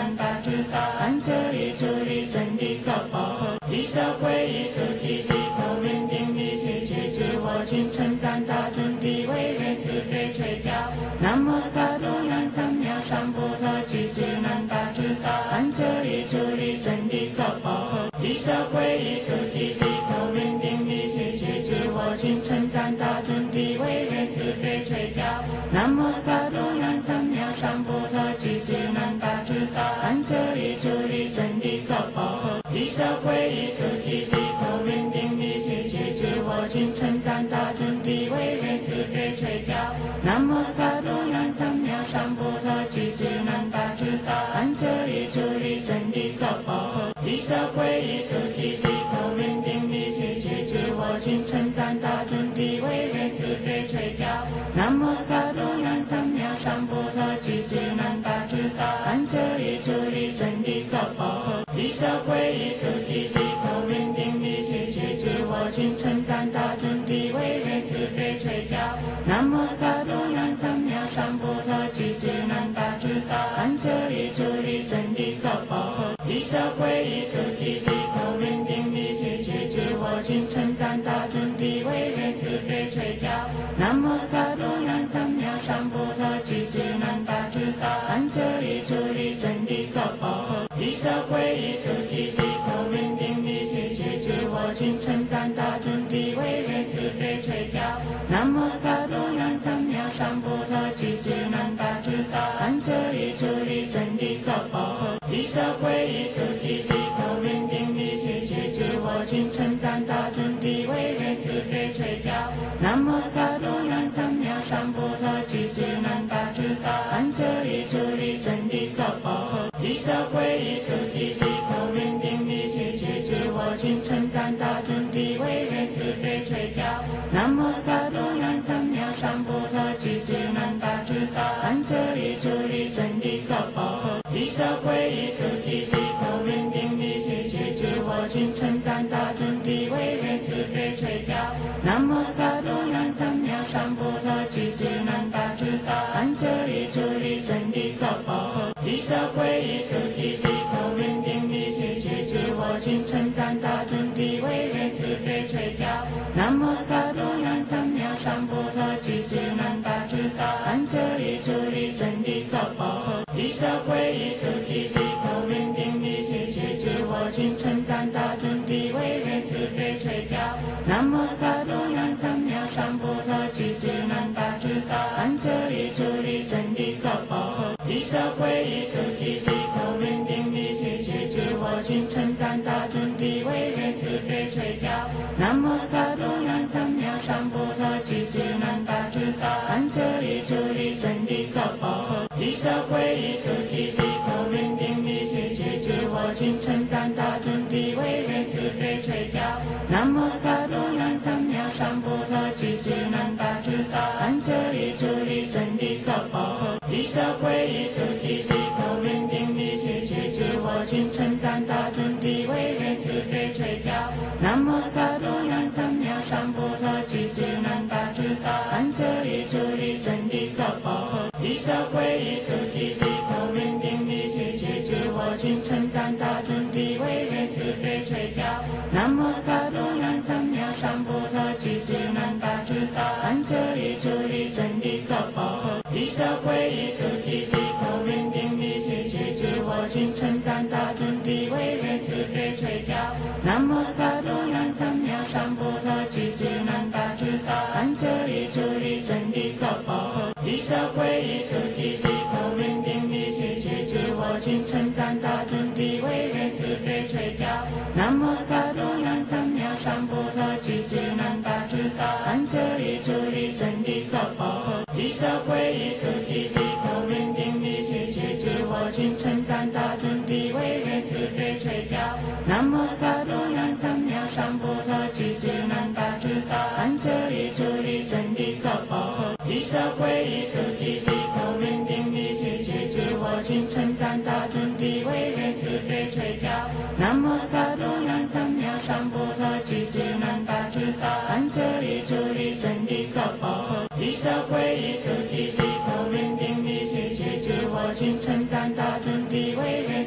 难达至，安这里主力真谛娑婆诃，即舍归依苏悉地头人定一切觉知我今称赞大尊地为人慈悲垂教，南无萨多南三藐三菩提具智难达至，安这里主力真谛娑婆诃，即舍归依苏悉地头人定一切觉知我今称赞大尊地为人慈悲垂教，南无萨多南三藐三菩提具智难达至，安这里主力真谛娑婆诃，即舍归依苏悉地头人定一切觉知我今称赞大尊地为人慈悲垂教，南无萨多南三藐三菩提具智难达至，安这里主力真谛娑婆诃，即舍归依苏悉地头人定一切觉知我今称赞大尊地为人慈悲垂教，南无萨多南三藐三菩提具智难达至，安这里主力真谛娑婆诃，即舍归依苏悉地头人定一切觉知我今称赞大尊地为人慈悲垂教，南无萨多南三藐三菩提具智难达至，安这里主力真谛娑婆诃，即舍归依苏悉地头人定一切觉知我今称赞大尊地为人慈悲垂教，南无萨多南三藐三菩提具智难达至，安这里主力真谛娑婆诃，即舍归依苏悉地头人定一切觉知我今称赞大尊地为人慈悲垂教，南无萨多南三藐三菩提具智难达至，安这里主力真谛娑婆诃，即舍归依苏悉地头人定一切觉知我今称赞大尊地为人慈悲垂教，南无萨多南三藐三菩提具智难达至，安这里主力真谛娑婆诃，即舍归依苏悉地头人定一切觉知我今称赞大尊地为人慈悲垂教，南无萨多南三藐三菩提具智难达至，安这里主力真谛娑婆诃，即舍归依苏悉地头人定一切觉知我今称赞大尊地为人慈悲垂教，南无萨多南三藐三菩提具智难达至，安这里主力真谛娑婆诃，即舍归依苏悉地头人定一切觉知我今称赞大尊地为人慈悲垂教，南无萨多南三藐三菩提具智难达至，安这里主力真谛娑婆诃，即舍归依苏悉地头人定一切觉知我今称赞大尊地为人慈悲垂教，南无萨多南三藐三菩提具智难达至，安这里主力真谛娑婆诃，即舍归依苏悉地头人定一切觉知我今称赞大尊地为人慈悲垂教，南无萨多南三藐三菩提具智难达至，安这里主力真谛娑婆诃，即舍归依苏悉地头人定一切觉知我今称赞大尊地为人慈悲垂教，南无萨多南三藐三菩提具智难达至，安这里主力真谛娑婆诃，即舍归依苏悉地头人定一切觉知我今称赞大尊地为人慈悲垂教，南无萨多南三藐三菩提具智难达至，安这里主力真谛娑婆诃，即舍归依苏悉地头人定一切觉知我今称赞大尊地为人慈悲垂教，南无萨多南三藐三菩提具智难达至，安这里主力真谛娑婆诃，即舍归依苏悉地头人定一切觉知我今称赞大尊地为人慈悲垂教，南无萨多南三藐三菩提具智难达至，安这里主力真谛娑婆诃，即舍归依苏悉地头人定一切觉知我今称赞大尊地为人慈悲垂教，南无萨多南三藐三菩提具智难达至，安这里主力真谛娑婆诃，即舍归依苏悉地头人定一切觉知我今称赞大尊地为人慈悲垂教，南无萨多南三藐三菩提具智难达至，安这里主力真谛娑婆诃，即舍归依苏悉地头人定一切觉知我今称赞大尊地为人慈悲垂教，南无萨多南三藐三菩提具智难达至，安这里主力真谛娑婆诃，即舍归依苏悉地头人定一切觉知我今称赞大尊地为人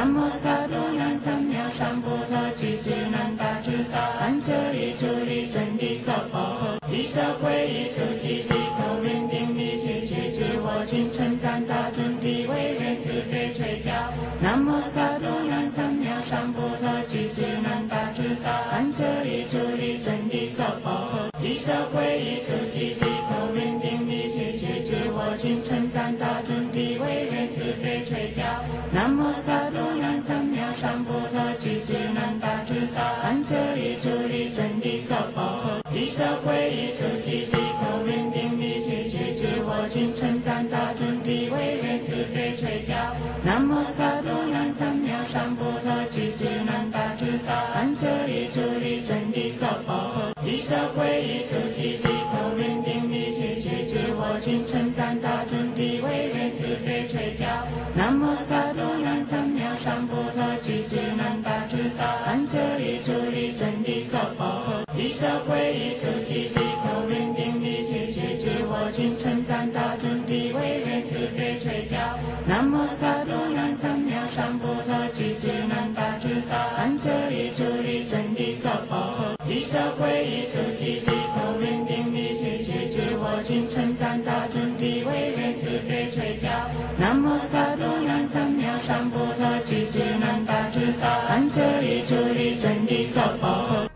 南无萨多南三藐三菩提具智难大智大安哲利主利真谛娑婆诃。即舍归依苏悉地头人顶礼切切知我今称赞大尊地为愿慈悲垂教。南无萨多南三藐三菩提具智难大智大安哲利主利真谛娑婆诃。即舍归依苏悉地头人顶礼切切知我今称赞大尊地为愿慈悲垂教。南无萨多南三藐三菩提具智难大智大安哲利主利真谛娑婆诃。即舍归依苏悉地头人顶礼切切知我今称赞大尊地为愿慈悲垂教。南无萨多南三藐三菩提具智难大智大安哲利主利真谛娑婆诃。即舍归依苏悉地头人顶礼切切知我今称赞大尊地为愿慈悲垂教。南无萨多南三藐三菩提具智难大智大安哲利主利真谛娑婆诃。即舍归依苏悉地头人顶礼切切知我今称赞大尊地为愿慈悲垂教。南无萨多南三藐三菩提具智难大智大安哲利主利真谛娑婆诃。即舍归依苏悉地头人顶礼切切知我今称赞大尊地为愿慈悲垂教。南无萨多南三藐三菩提具智难大智大安哲利主利真谛娑婆诃。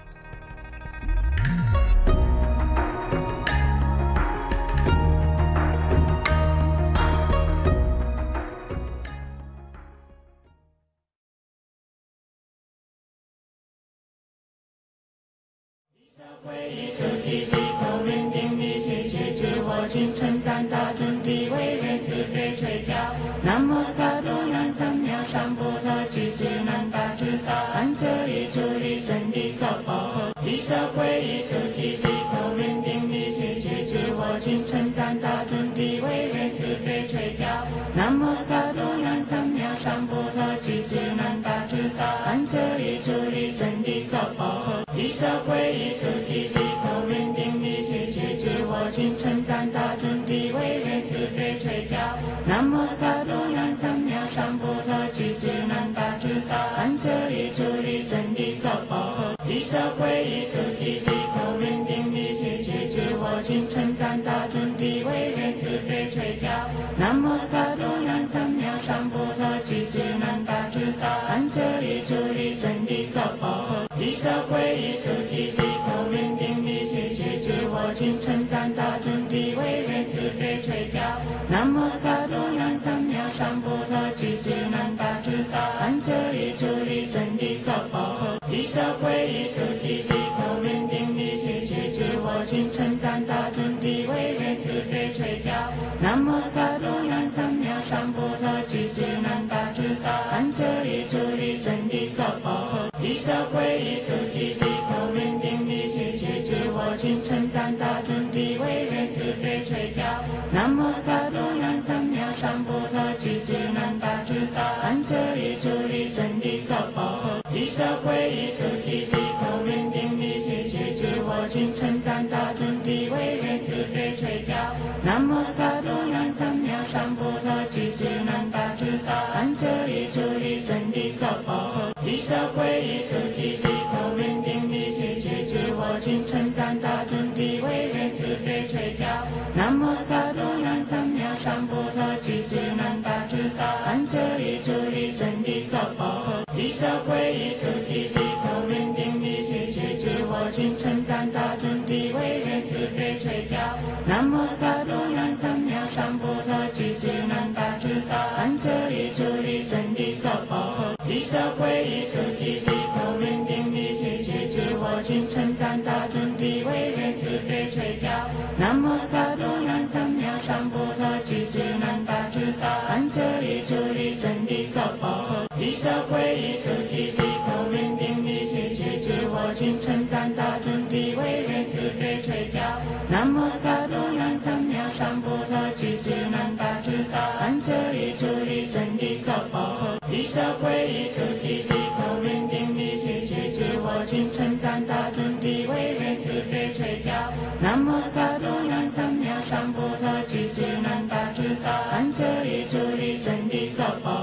归依苏悉地头人顶礼切切知我今称赞大尊地为愿慈悲垂教。南无萨多南三藐三菩提具智难大智大安哲利主利真谛娑婆诃。即舍归依苏悉地头人顶礼切切知我今称赞大尊地为愿慈悲垂教。南无萨多南三藐三菩提具智难大智大安哲利主利真谛娑婆诃。即舍归依苏悉地头人顶礼切切知我今称赞大尊地为愿慈悲垂教。南无萨多南三藐三菩提具智难大智大安哲利主利真谛娑婆诃。即舍归依苏悉地头人顶礼切切知我今称赞大尊地为愿慈悲垂教。南无萨多南三藐三菩提具智难大智大安哲利主利真谛娑婆诃。即舍归依苏悉地头人顶礼切切知我今称赞大尊地为愿慈悲垂教。南无萨多南三藐三菩提具智难大智大安哲利主利真谛娑婆诃。即舍归依苏悉地头人顶礼切切知我今称赞大尊地为愿慈悲垂教。南无萨多南三藐三菩提具智难大智大安哲利主利真谛娑婆诃。即舍归依苏悉地头人顶礼切切知我今称赞大尊地为愿慈悲垂教。南无萨多南三藐三菩提具智难大智大安哲利主利真谛娑婆诃。即舍归依苏悉地头人顶礼切切知我今称赞大尊地为愿慈悲垂教。南无萨多南三藐三菩提具智难大智大安哲利主利真谛娑婆诃。即舍归依苏悉地头人顶礼切切知我今称赞大尊地为愿慈悲垂教。南无萨多南三藐三菩提具智难大智大安哲利主利真谛娑婆诃。即舍归依苏悉地头人顶礼切切知我今称赞大尊地为愿慈悲垂教。南无萨多南三藐三菩提具智难大智大安哲利主利真谛娑婆诃。即舍归依苏悉地头人顶礼切切知我今称赞大尊地为愿慈悲垂教。南无萨多南三藐三菩提具智难大智大安哲利主利真谛娑婆诃。即舍归依苏悉地头人顶礼切切知我今称赞大尊地为愿慈悲垂教。南无萨多南三藐三菩提具智难大智大安哲利主利真谛娑婆诃。即舍归依苏悉地头人顶礼切切知我今称赞大尊地为愿慈悲垂教。南无萨多南三藐三菩提具智难大智大安哲利主利真谛娑婆诃。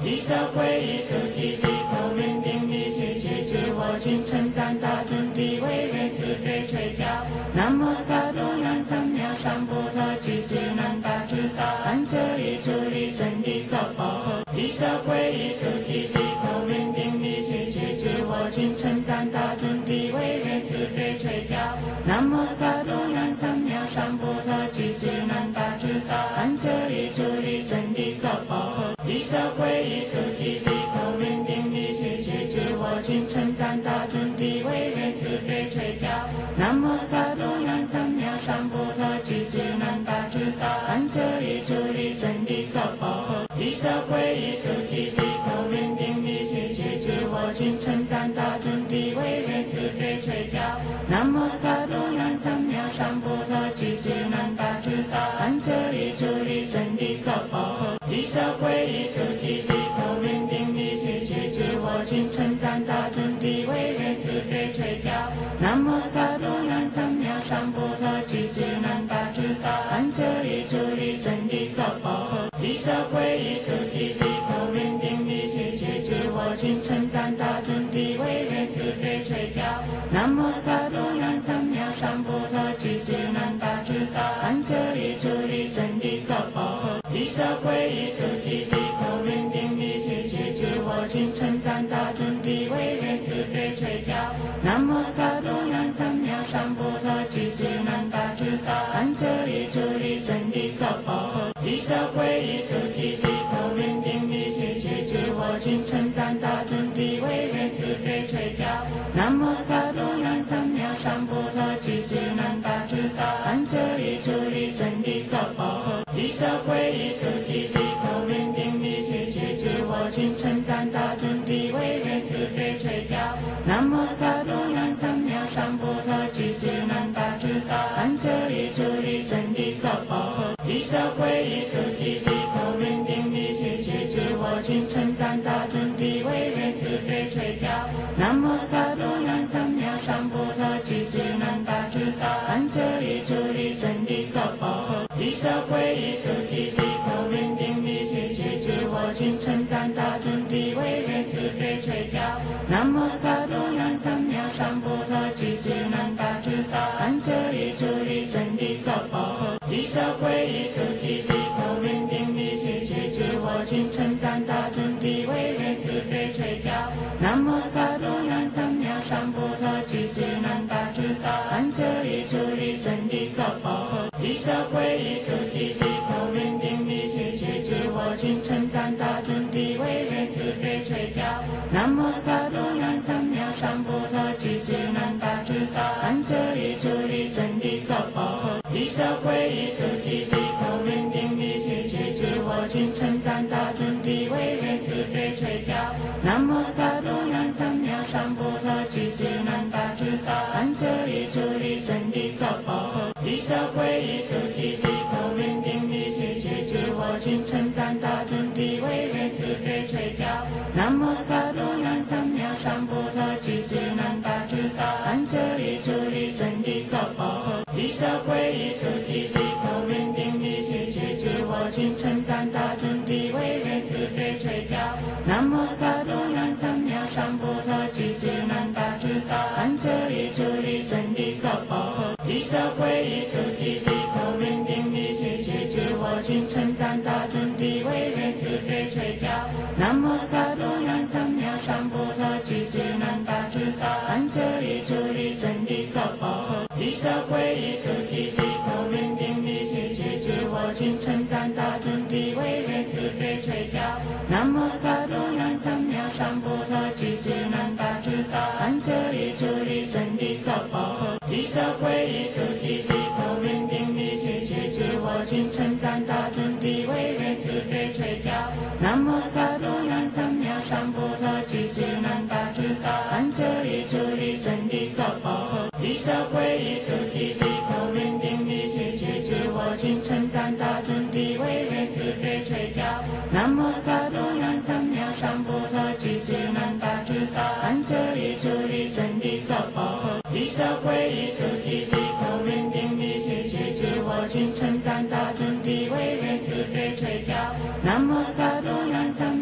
即舍归依苏悉地头圆顶一切觉知我今称赞大尊地威愿慈悲垂教。南无萨多南三藐三菩提具智难大智大安遮利主利真谛娑婆诃。即舍归依苏悉地头圆顶一切觉知我今称赞大尊地威愿慈悲垂教。南无萨多南三藐三菩提具智难大智大安遮利主利真谛娑婆诃。即舍归依苏悉地头圆顶一切觉知我今称赞大尊地威愿慈悲垂教。南无萨多南三藐三菩提具智难大智大安遮利主利真谛娑婆诃。即舍归依苏悉地头圆顶一切觉知我今称赞大尊地威愿慈悲垂教。南无萨多南三藐三菩提具智难大智大安遮利主利真谛娑婆诃。即舍归依苏悉地头圆顶一切觉知我今称赞大尊地威愿慈悲垂教。南无萨多南三藐三菩提具智难大智大安遮利主利真谛娑婆诃。即舍归依苏悉地头圆顶一切觉知我今称赞大尊地威愿慈悲垂教。南无萨多南三藐三菩提具智难大智大安遮利主利真谛娑婆诃。即舍归依苏悉地头圆顶一切觉知我今称赞大尊地威愿慈悲垂教。南无萨多南三藐三菩提具智难大智大安遮利主利真谛娑婆诃。即舍归依苏悉地头圆顶一切觉知我今称赞大尊地威愿慈悲垂教。南无萨多南三藐三菩提具智难大智大安遮利主利真谛娑婆诃。即舍归依苏悉地头圆顶一切觉知我今称赞大尊地威愿慈悲垂教。南无萨多南三藐三菩提具智难大智大安遮利主利真谛娑婆诃。即舍归依苏悉地头圆顶一切觉知我今称赞大尊地威愿慈悲垂教。南无萨多南三藐三菩提具智难大智大安遮利主利真谛娑婆诃。即舍归依苏悉地头圆顶一切觉知我今称赞大尊地威愿慈悲垂教。南无萨多南三藐三菩提具智难大智大安遮利主利真谛娑婆诃。即舍归依苏悉地头圆顶一切觉知我今称赞大尊地威愿慈悲垂教。南无萨多南三藐三菩提具智难大智大安遮利主利真谛娑婆诃。即舍归依苏悉地头圆顶一切觉知我今称赞大尊地威愿慈悲垂教。南无萨多南三藐三菩提具智难大智大安遮利主利真谛娑婆诃。即舍归依苏悉地头圆顶一切觉知我今称赞大尊地威愿慈悲垂教。南无萨多南三藐三菩提具智难大智大安遮利主利真谛娑婆诃。即舍归依苏悉地头圆顶一切觉知我今称赞大尊地威愿慈悲垂教。南无萨多南三藐三菩提具智难大智大安遮利主利真谛娑婆诃。即舍归依苏悉地头圆顶一切觉知我今称赞大尊地威愿慈悲垂教。南无萨多南三藐三菩提具智难大智大安遮利主利真谛娑婆诃。即舍归依苏悉地头圆顶一切觉知我今称赞大尊地威愿慈悲垂教。南无萨多南三藐三菩提具智难大智大安遮利主利真谛娑婆诃。即舍归依苏悉地头圆顶一切觉知我今称赞大尊地威愿慈悲垂教。南无萨多南三藐三菩提具智难大智大安遮利主利真谛娑婆诃。即舍归依苏悉地头圆顶一切觉知我今称赞大尊地威愿慈悲垂教。南无萨多南三藐三菩提具智难大智大安遮利主利真谛娑婆诃。即舍归依苏悉地头圆顶一切觉知我今称赞大尊地威愿慈悲垂教。南无萨多南三藐三菩提具智难大智大安遮利主利真谛娑婆诃。即舍归依苏悉地头圆顶一切觉知我今称赞大尊地威愿慈悲垂教。南无萨多南三藐三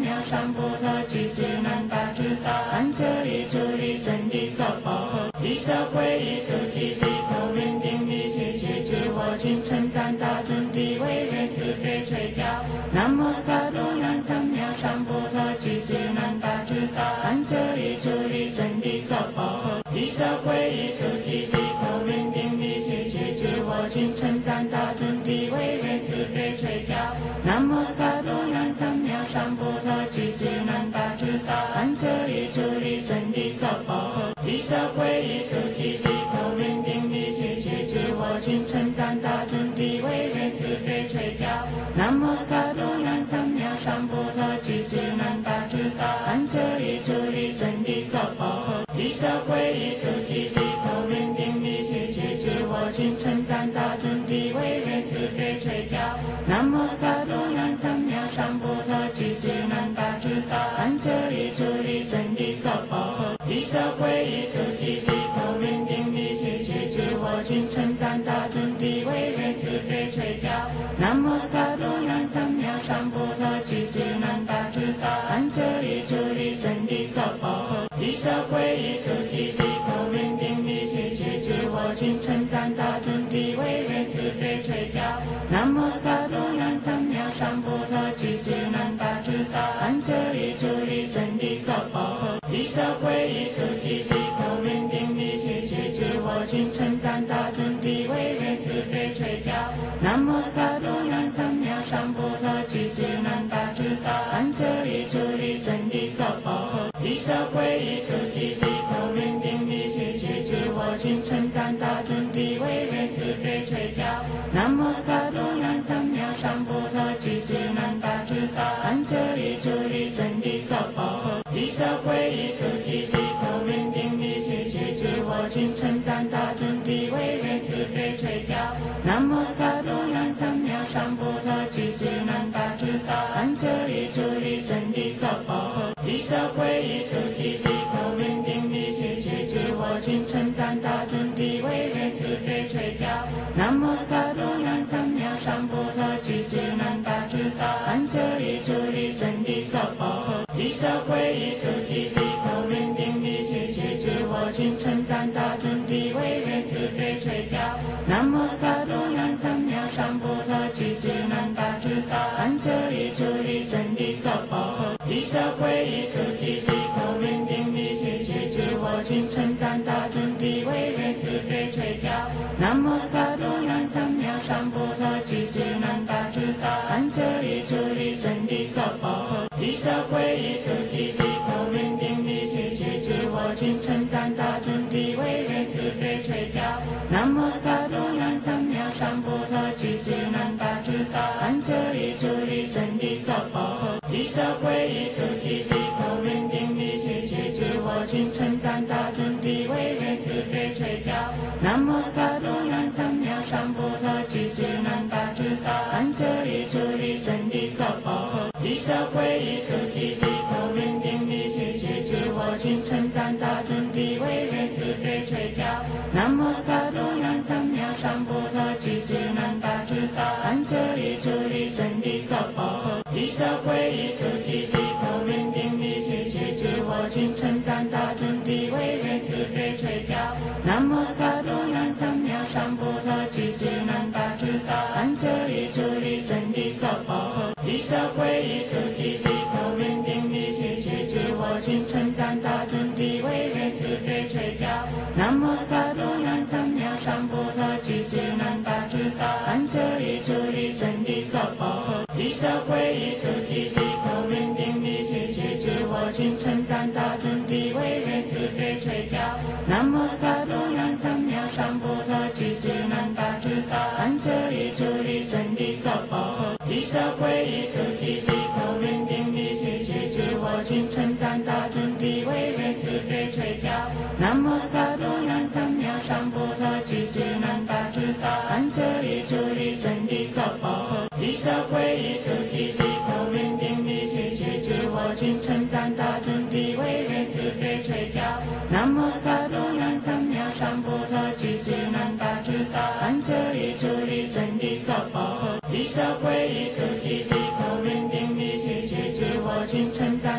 上菩提具智难达之大安这里主力真谛所保护即社会以苏悉地头人定一切觉知我今称赞大尊地为人慈悲垂教南无萨多南三藐三菩提具智难达之大安这里主力真谛所保护即社会以苏悉地头人定一切觉知我今称赞大尊地为人慈悲垂教南无萨多南三藐三菩提具智难达之大安这里主力真谛所保护即社会以苏悉地头人定一切觉知我今称赞大尊地为人慈悲垂教南无萨多南三藐三菩提具智难达之大安这里主力真谛所保护即社会以苏悉地头人定一切觉知我今称赞大尊地为人慈悲垂教南无萨多南三藐三菩提具智难达之大安这里主力真谛所保护即社会以苏悉地头人定一切觉知我今称赞大尊地为人慈悲垂教南无萨多南三藐三菩提具智难达之大安这里主力真谛所保护即社会以苏悉地头人定一切觉知我今称赞大尊地为人慈悲垂教南无萨多南三藐三菩提具智难达之大安这里主力真谛所保护即社会以苏悉地头人定一切觉知我今称赞大尊地为人慈悲垂教南无萨多南三藐三菩提具智难达之大安这里主力真谛所保护即社会以苏悉地头人定一切觉知我今称赞大尊地为人慈悲垂教南无萨多南三藐三菩提具智难达之大安这里主力真谛所保护即社会以苏悉地头人定一切觉知我今称赞大尊地为人慈悲垂教南无萨多南三藐三菩提具智难达之大安这里主力真谛所保护即社会以苏悉地头人定一切觉知我今称赞大尊地为人慈悲垂教南无萨多南三藐三菩提具智难达之大安这里主力真谛所保护即社会以苏悉地头人定一切觉知我今称赞大尊地为人慈悲垂教南无萨多南三藐三菩提具智难达之大安这里主力真谛所保护即社会以苏悉地头人定一切觉知我今称赞大尊地为人慈悲垂教南无萨多南三藐三菩提具智难达之大安这里主力真谛所保护即社会以苏悉地头人定一切觉知我今称赞大尊地为人慈悲垂教南无萨多南三藐三菩提具智难达之大安这里主力真谛所保护即社会以苏悉地头人定一切觉知我今称赞大尊地为人慈悲垂教南无萨多南三藐三菩提具智难达之大安这里主力真谛所保护即社会以苏悉地头人定一切觉知我今称赞大尊地为人慈悲垂教南无萨多南三藐三菩提具智难达之大安这里主力真谛所保护即社会以苏悉地头人定一切觉知我今称赞大尊地为人慈悲垂教南无萨多南三藐三菩提具智难达之大安这里主力真谛所保护即社会以苏悉地头人定一切觉知我今称赞大尊地为人慈悲垂教南无萨多南三藐三菩提具智难达之大安这里主力真谛所保护即社会以苏悉地头人定一切觉知我今称赞大尊地为人慈悲垂教南无萨多南三藐三菩提具智难达之大安这里主力真谛所保护即社会以苏悉地头人定一切觉知我今称赞大尊地为人慈悲垂教南无萨多南三藐三菩提具智难达之大安这里主力真谛所保护即社会以苏悉地头人定一切觉知我今称赞大尊地为人慈悲垂教南无萨多南三藐三菩提具智难达之大安这里主力真谛所保护即社会以苏悉地头人定一切觉知我今称赞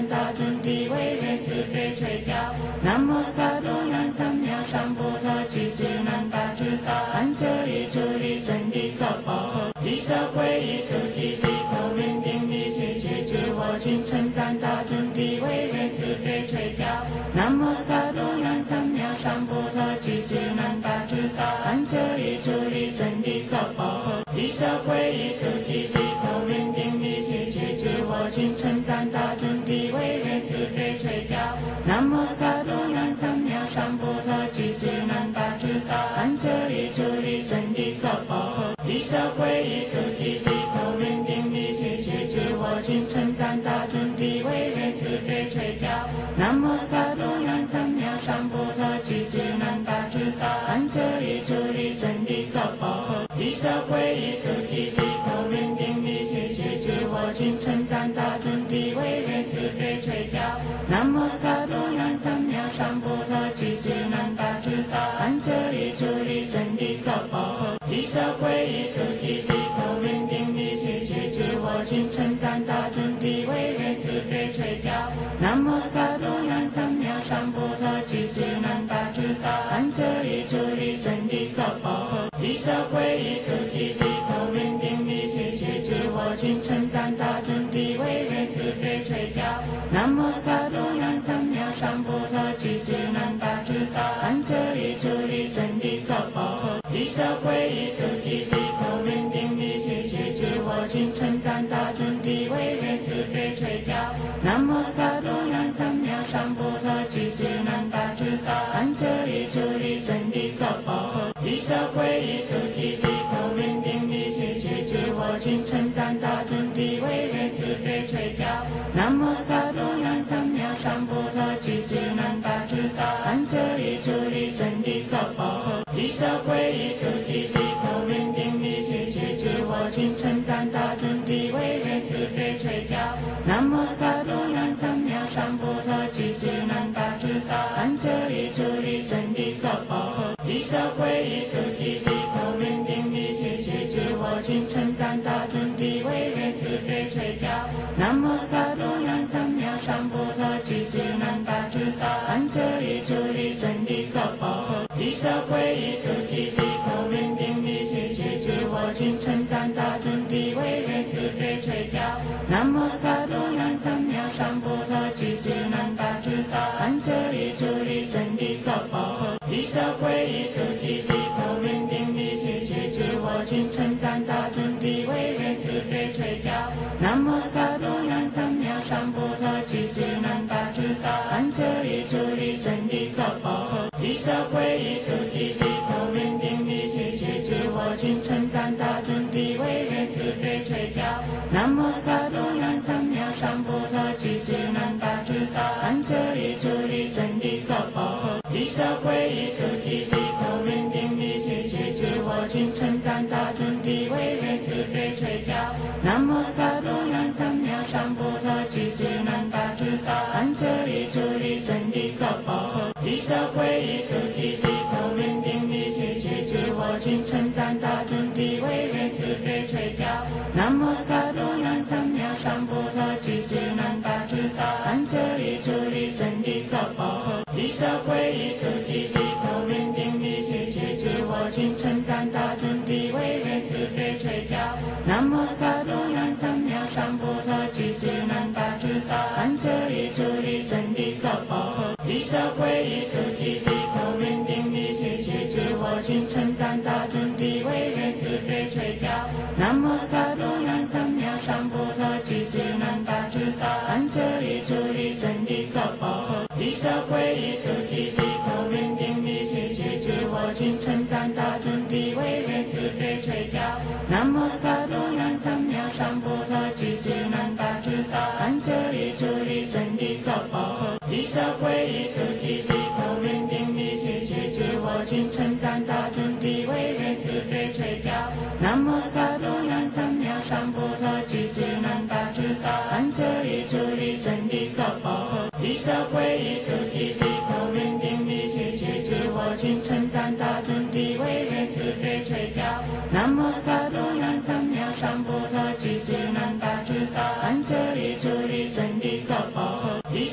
大尊地威愿慈悲垂教。南无萨多南三藐三菩提具智难大智大安哲利主利真谛娑婆诃。即舍归依苏悉地头面顶一切觉知我今称赞大尊地威愿慈悲垂教。南无萨多南三藐三菩提具智难大智大安哲利主利真谛娑婆诃。即舍归依苏悉地头面顶一切觉知我今称赞大尊地威愿慈悲垂教。南无萨多南三藐三菩提具智难大智大安哲利主利真谛娑婆诃。即舍归依苏悉地头面顶一切觉知我今称赞大尊地威愿慈悲垂教。南无萨多南三藐三菩提具智难大智大安哲利主利真谛娑婆诃。即舍归依苏悉地头面顶一切觉知我今称赞大尊地威愿慈悲垂教。南无萨多南三藐三菩提具智难大智大安哲利主利真谛娑婆诃。即舍归依苏悉地头面顶一切觉知我今称赞大尊地威愿慈悲垂教。南无萨多南三藐三菩提具智难大智大安哲利主利真谛娑婆诃。即舍归依苏悉地头面顶一切觉知我今称赞大尊地威愿慈悲垂教。南无萨多南三藐三菩提具智难大智大安哲利主利真谛娑婆诃。即舍归依苏悉地头面顶一切觉知我今称赞大尊地威愿慈悲垂教。南无萨多南三藐三菩提具智难大智大安哲利主利真谛娑婆诃。即舍归依苏悉地头面顶一切觉知我今称赞大尊地威愿慈悲垂教。南无萨多南三藐三菩提具智难大智大安哲利主利真谛娑婆诃。即舍归依苏悉地头面顶一切觉知我今称赞大尊地威愿慈悲垂教。南无萨多南三藐三菩提具智难大智大安哲利主利真谛娑婆诃。即舍归依苏悉地头面顶一切觉知我今称赞大尊地威愿慈悲垂教。南无萨多南三藐三菩提具智难大智大安哲利主利真谛娑婆诃。即舍归依苏悉地头面顶一切觉知我今称赞大尊地威愿慈悲垂教。南无萨多南三藐三菩提具智难大智大安哲利主利真谛娑婆诃。即舍归依苏悉地头面顶一切觉知我今称赞大尊地威愿慈悲垂教。南无萨多南三藐三菩提具智难大智大安哲利主利真谛娑婆诃。即舍归依苏悉地头面顶一切觉知我今称赞大尊地威愿慈悲垂教。南无萨多南三藐三菩提具智难大智大安哲利主利真谛娑婆诃。即舍归依苏悉地头面顶一切觉知我今称赞大尊地威愿慈悲垂教。南无萨多南三藐三菩提具智难大智大安哲利主利真谛娑婆诃。即舍归依苏悉地头面顶一切觉知我今称赞大尊地威愿慈悲垂教。南无萨多南三藐三菩提具智难大智大安哲利主利真谛娑婆诃。即舍归依苏悉地头面顶一切觉知我今称赞大尊地威愿慈悲垂教。南无萨多南三藐三菩提具智难大智大安哲利主利真谛娑婆诃。即舍归依苏悉地头面顶一切觉知我今称赞大尊地威愿慈悲垂教。南无萨多南三藐三菩提具智难大智大安哲利主利真谛娑婆诃。即舍归依苏悉地头面顶一切觉知我今称赞大尊地威愿慈悲垂教。南无萨多南三藐三菩提具智难大智大安哲利主利真谛娑婆诃。即舍归依苏悉地头面顶一切觉知我今称赞大尊地威愿慈悲垂教。南无萨多南三藐三菩提具智难大智大安哲利主利真谛娑婆诃。即舍归依苏悉地头面顶一切觉知我今称赞大尊地威愿慈悲垂教。南无萨多南三藐三菩提具智难大智大安哲利主利真谛娑婆诃。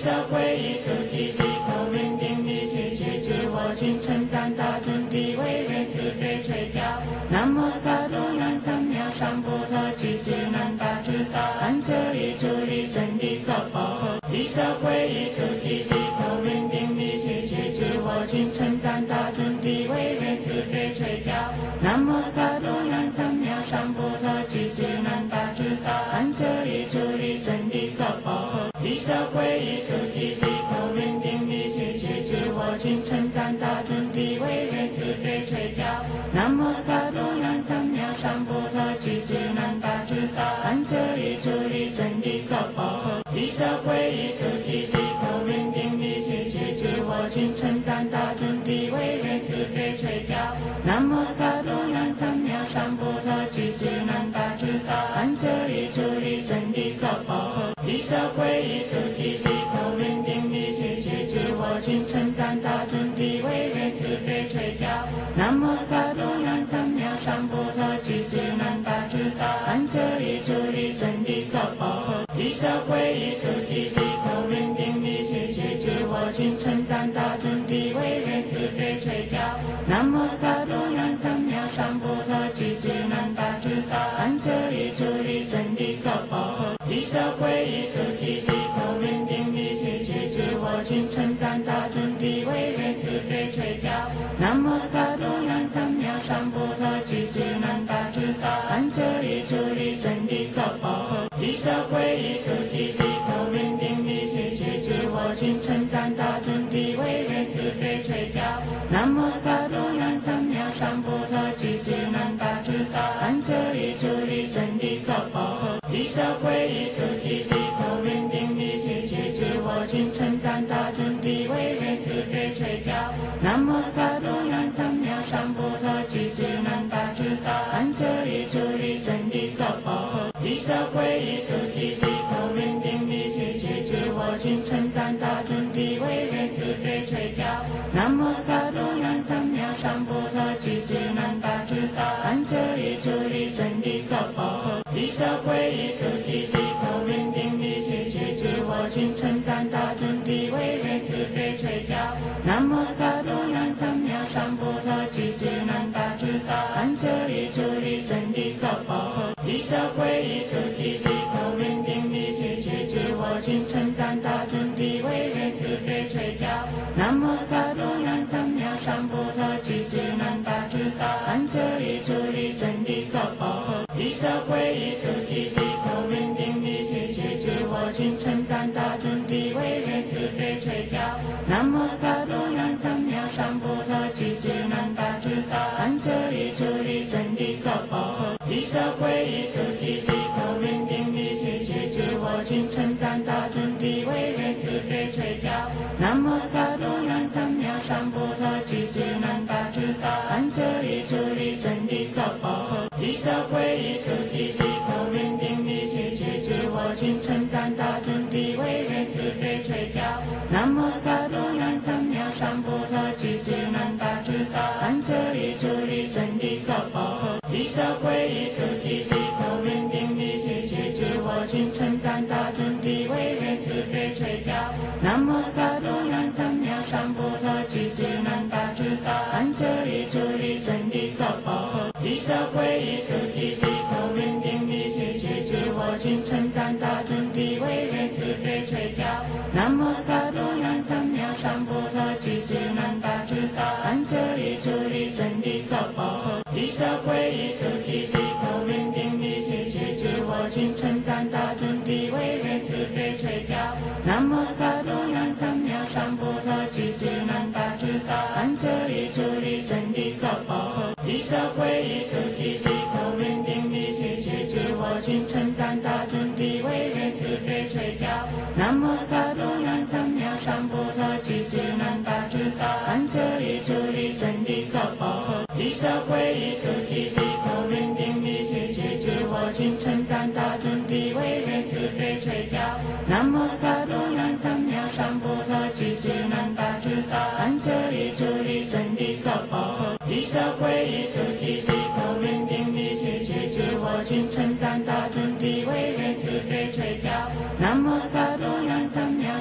舍归依苏悉地头云顶一切觉知我今称赞大尊地威愿慈悲垂教。南无萨多南三藐三菩提具智难大智大安哲利主利真谛娑婆诃。即舍归依苏悉地头云顶一切觉知我今称赞大尊地威愿慈悲垂教。南无萨多南三藐三菩提具智难大智大安哲利主利真谛娑婆诃。即舍归依苏悉地头云顶一切觉知我今称赞大尊地威愿慈悲垂教。南无萨多南三藐三菩提具智难大智大安哲利主利真谛娑婆诃。即舍归依苏悉地头云顶一切觉知我今称赞大尊地威愿慈悲垂教。南无萨多南三藐三菩提具智难大智大安哲利主利真谛娑婆诃。即舍归依苏悉地头云顶一切觉知我今称赞大尊地威愿慈悲垂教。南无萨多南三藐三菩提具智难大智大安哲利主利真谛娑婆诃。即舍归依苏悉地头云顶一切觉知我今称赞大尊地威愿慈悲垂教。南无萨多南三藐三菩提具智难大智大安哲利主利真谛娑婆诃。即舍归依苏悉地头云顶一切觉知我今称赞大尊地威愿慈悲垂教。南无萨多南三藐三菩提具智难大智大安哲利主利真谛娑婆诃。即舍归依苏悉地头云顶一切觉知我今称赞大尊地威愿慈悲垂教。南无萨多南三藐三菩提具智难大智大安哲利主利真谛娑婆诃。即舍归依苏悉地头云顶一切觉知我今称赞大尊地威愿慈悲垂教。南无萨多南三藐三菩提具智难大智大安哲利主利真谛娑婆诃。即舍归依苏悉地头云顶一切觉知我今称赞大尊地威愿慈悲垂教。南无萨多南三藐三菩提具智难大智大安哲利主利真谛娑婆诃。即舍归依苏悉地头云顶一切觉知我今称赞大尊地威愿慈悲垂教。南无萨多南三藐三菩提具智难大智大安哲利主利真谛娑婆诃。即舍归依苏悉地头云顶一切觉知我今称赞大尊地威愿慈悲垂教。南无萨多南三藐三菩提具智难大智大安哲利主利真谛娑婆诃。即舍归依苏悉地头云顶一切觉知我今称赞大尊地威愿慈悲垂教。南无萨多南三藐三菩提具智难大智大安哲利主利真谛娑婆诃。即舍归依苏悉地头云顶一切觉知我今称赞大尊地威愿慈悲垂教。南无萨多南三藐三菩提具智难大智大安哲利主利真谛娑婆诃。即舍归依苏悉地头云顶一切觉知我今称赞大尊地威愿慈悲垂教。南无萨多南三藐三菩提具智难大智大安哲利主利真谛娑婆诃。即舍归依苏悉地头云顶一切觉知我今称赞大尊地威愿慈悲垂教。南无萨多南三藐三菩提具智难大智大安哲利主利真谛娑婆诃。即舍归依苏悉地头云顶一切觉知我今称赞大尊地威愿慈悲垂教。南无萨多南三藐三菩提具智难大智大安哲利主利真谛娑婆诃。即舍归依苏悉地头云顶一切觉知我今称赞大尊地威愿慈悲垂教。南无萨多南三藐三菩提具智难大智大安哲利主利真谛娑婆诃。即舍归依苏悉地头云顶一切觉知我今称赞大尊地威愿慈悲垂教。南无萨多南三藐三菩提具智难大智大安哲利主利真谛娑婆诃。即舍归依苏悉地头云顶一切觉知我今称赞大尊地威愿慈悲垂教。南无萨多南三藐三菩提具智难大智大安哲利主利真谛娑婆诃。即舍归依苏悉地头云顶一切觉知我今称赞大尊地威愿慈悲垂教。南无萨多南三藐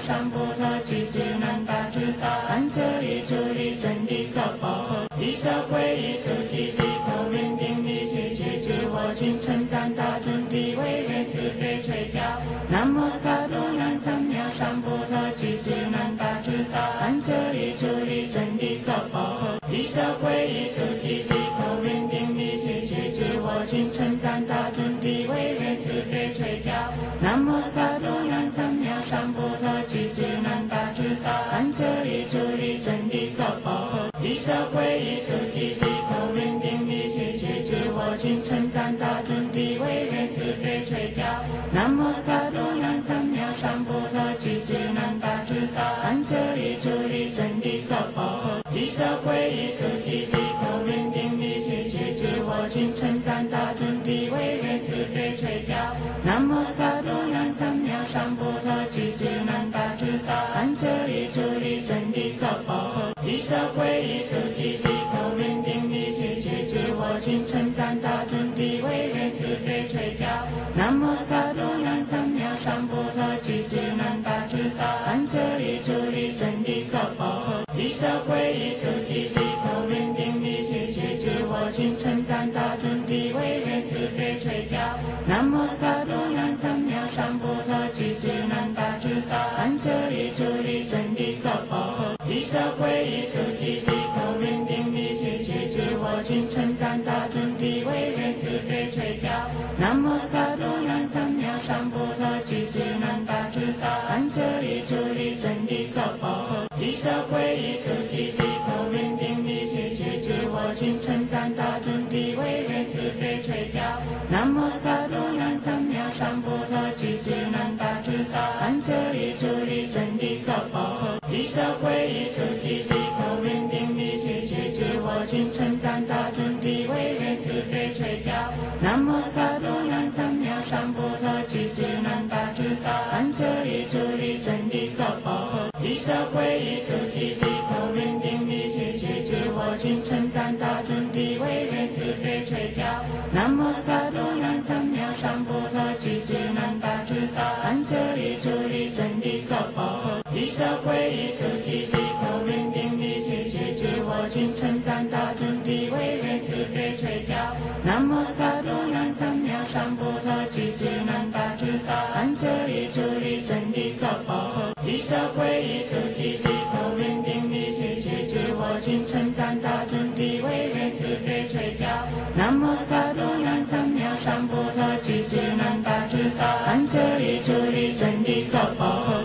上菩提具智难达智大安这里主力真谛娑婆诃即舍归依苏悉地头人顶礼切觉知我今称赞大尊地威愿慈悲垂教南无萨多南三藐三菩提具智难达智大安这里主力真谛娑婆诃即舍归依苏悉地头人顶礼切觉知我今称赞大尊地威愿慈悲垂教南无萨多南三藐三菩提具智难达智大安这里主力真谛娑婆诃即舍归依苏悉地头人顶礼切觉知我今称赞大尊地威愿慈悲垂教南无萨多南三藐三菩提具智难达智大安这里主力真谛娑婆诃即舍归依苏悉地头人顶礼切觉知我今称赞大尊地威愿慈悲垂教南无萨多南三藐三菩提具智难达智大安这里主力真谛娑婆诃即舍归依苏悉地头人顶礼切觉知我今称赞大尊地威愿慈悲垂教南无萨多南三藐三菩提具智难达智大安这里主力真谛娑婆诃即舍归依苏悉地头人顶礼切觉知我今称赞大尊地威愿慈悲垂教南无萨多南三藐三菩提具智难达智大安这里主力真谛娑婆诃即舍归依苏悉地头人顶礼切觉知我今称赞大尊地威愿慈悲垂教南无萨多南三藐三菩提具智难达智大安这里主力真谛娑婆诃即舍归依苏悉地头人顶礼切觉知我今称赞大尊地威愿慈悲垂教南无萨多南三藐三菩提具智难达智大安这里主力真谛娑婆诃即舍归依苏悉地头人顶礼切觉知我今称赞大尊地威愿慈悲垂教南无萨多南三藐三菩提具智难达智大安这里主力真谛娑婆诃即舍归依苏悉地头人顶礼切觉知我今称赞大尊地威愿慈悲垂教南无萨多南三藐三菩提具智难达智大安这里主力真谛娑婆诃即舍归依苏悉地头人顶礼切觉知我今称赞大尊地威愿慈悲垂教南无萨多南三藐三菩提具智难达智大安这里主力真谛娑婆诃即舍归依苏悉地头人顶礼切觉知我今称赞大尊地威愿慈悲垂教南无萨多南三藐三菩提具智难达智大安这里主力真谛娑婆诃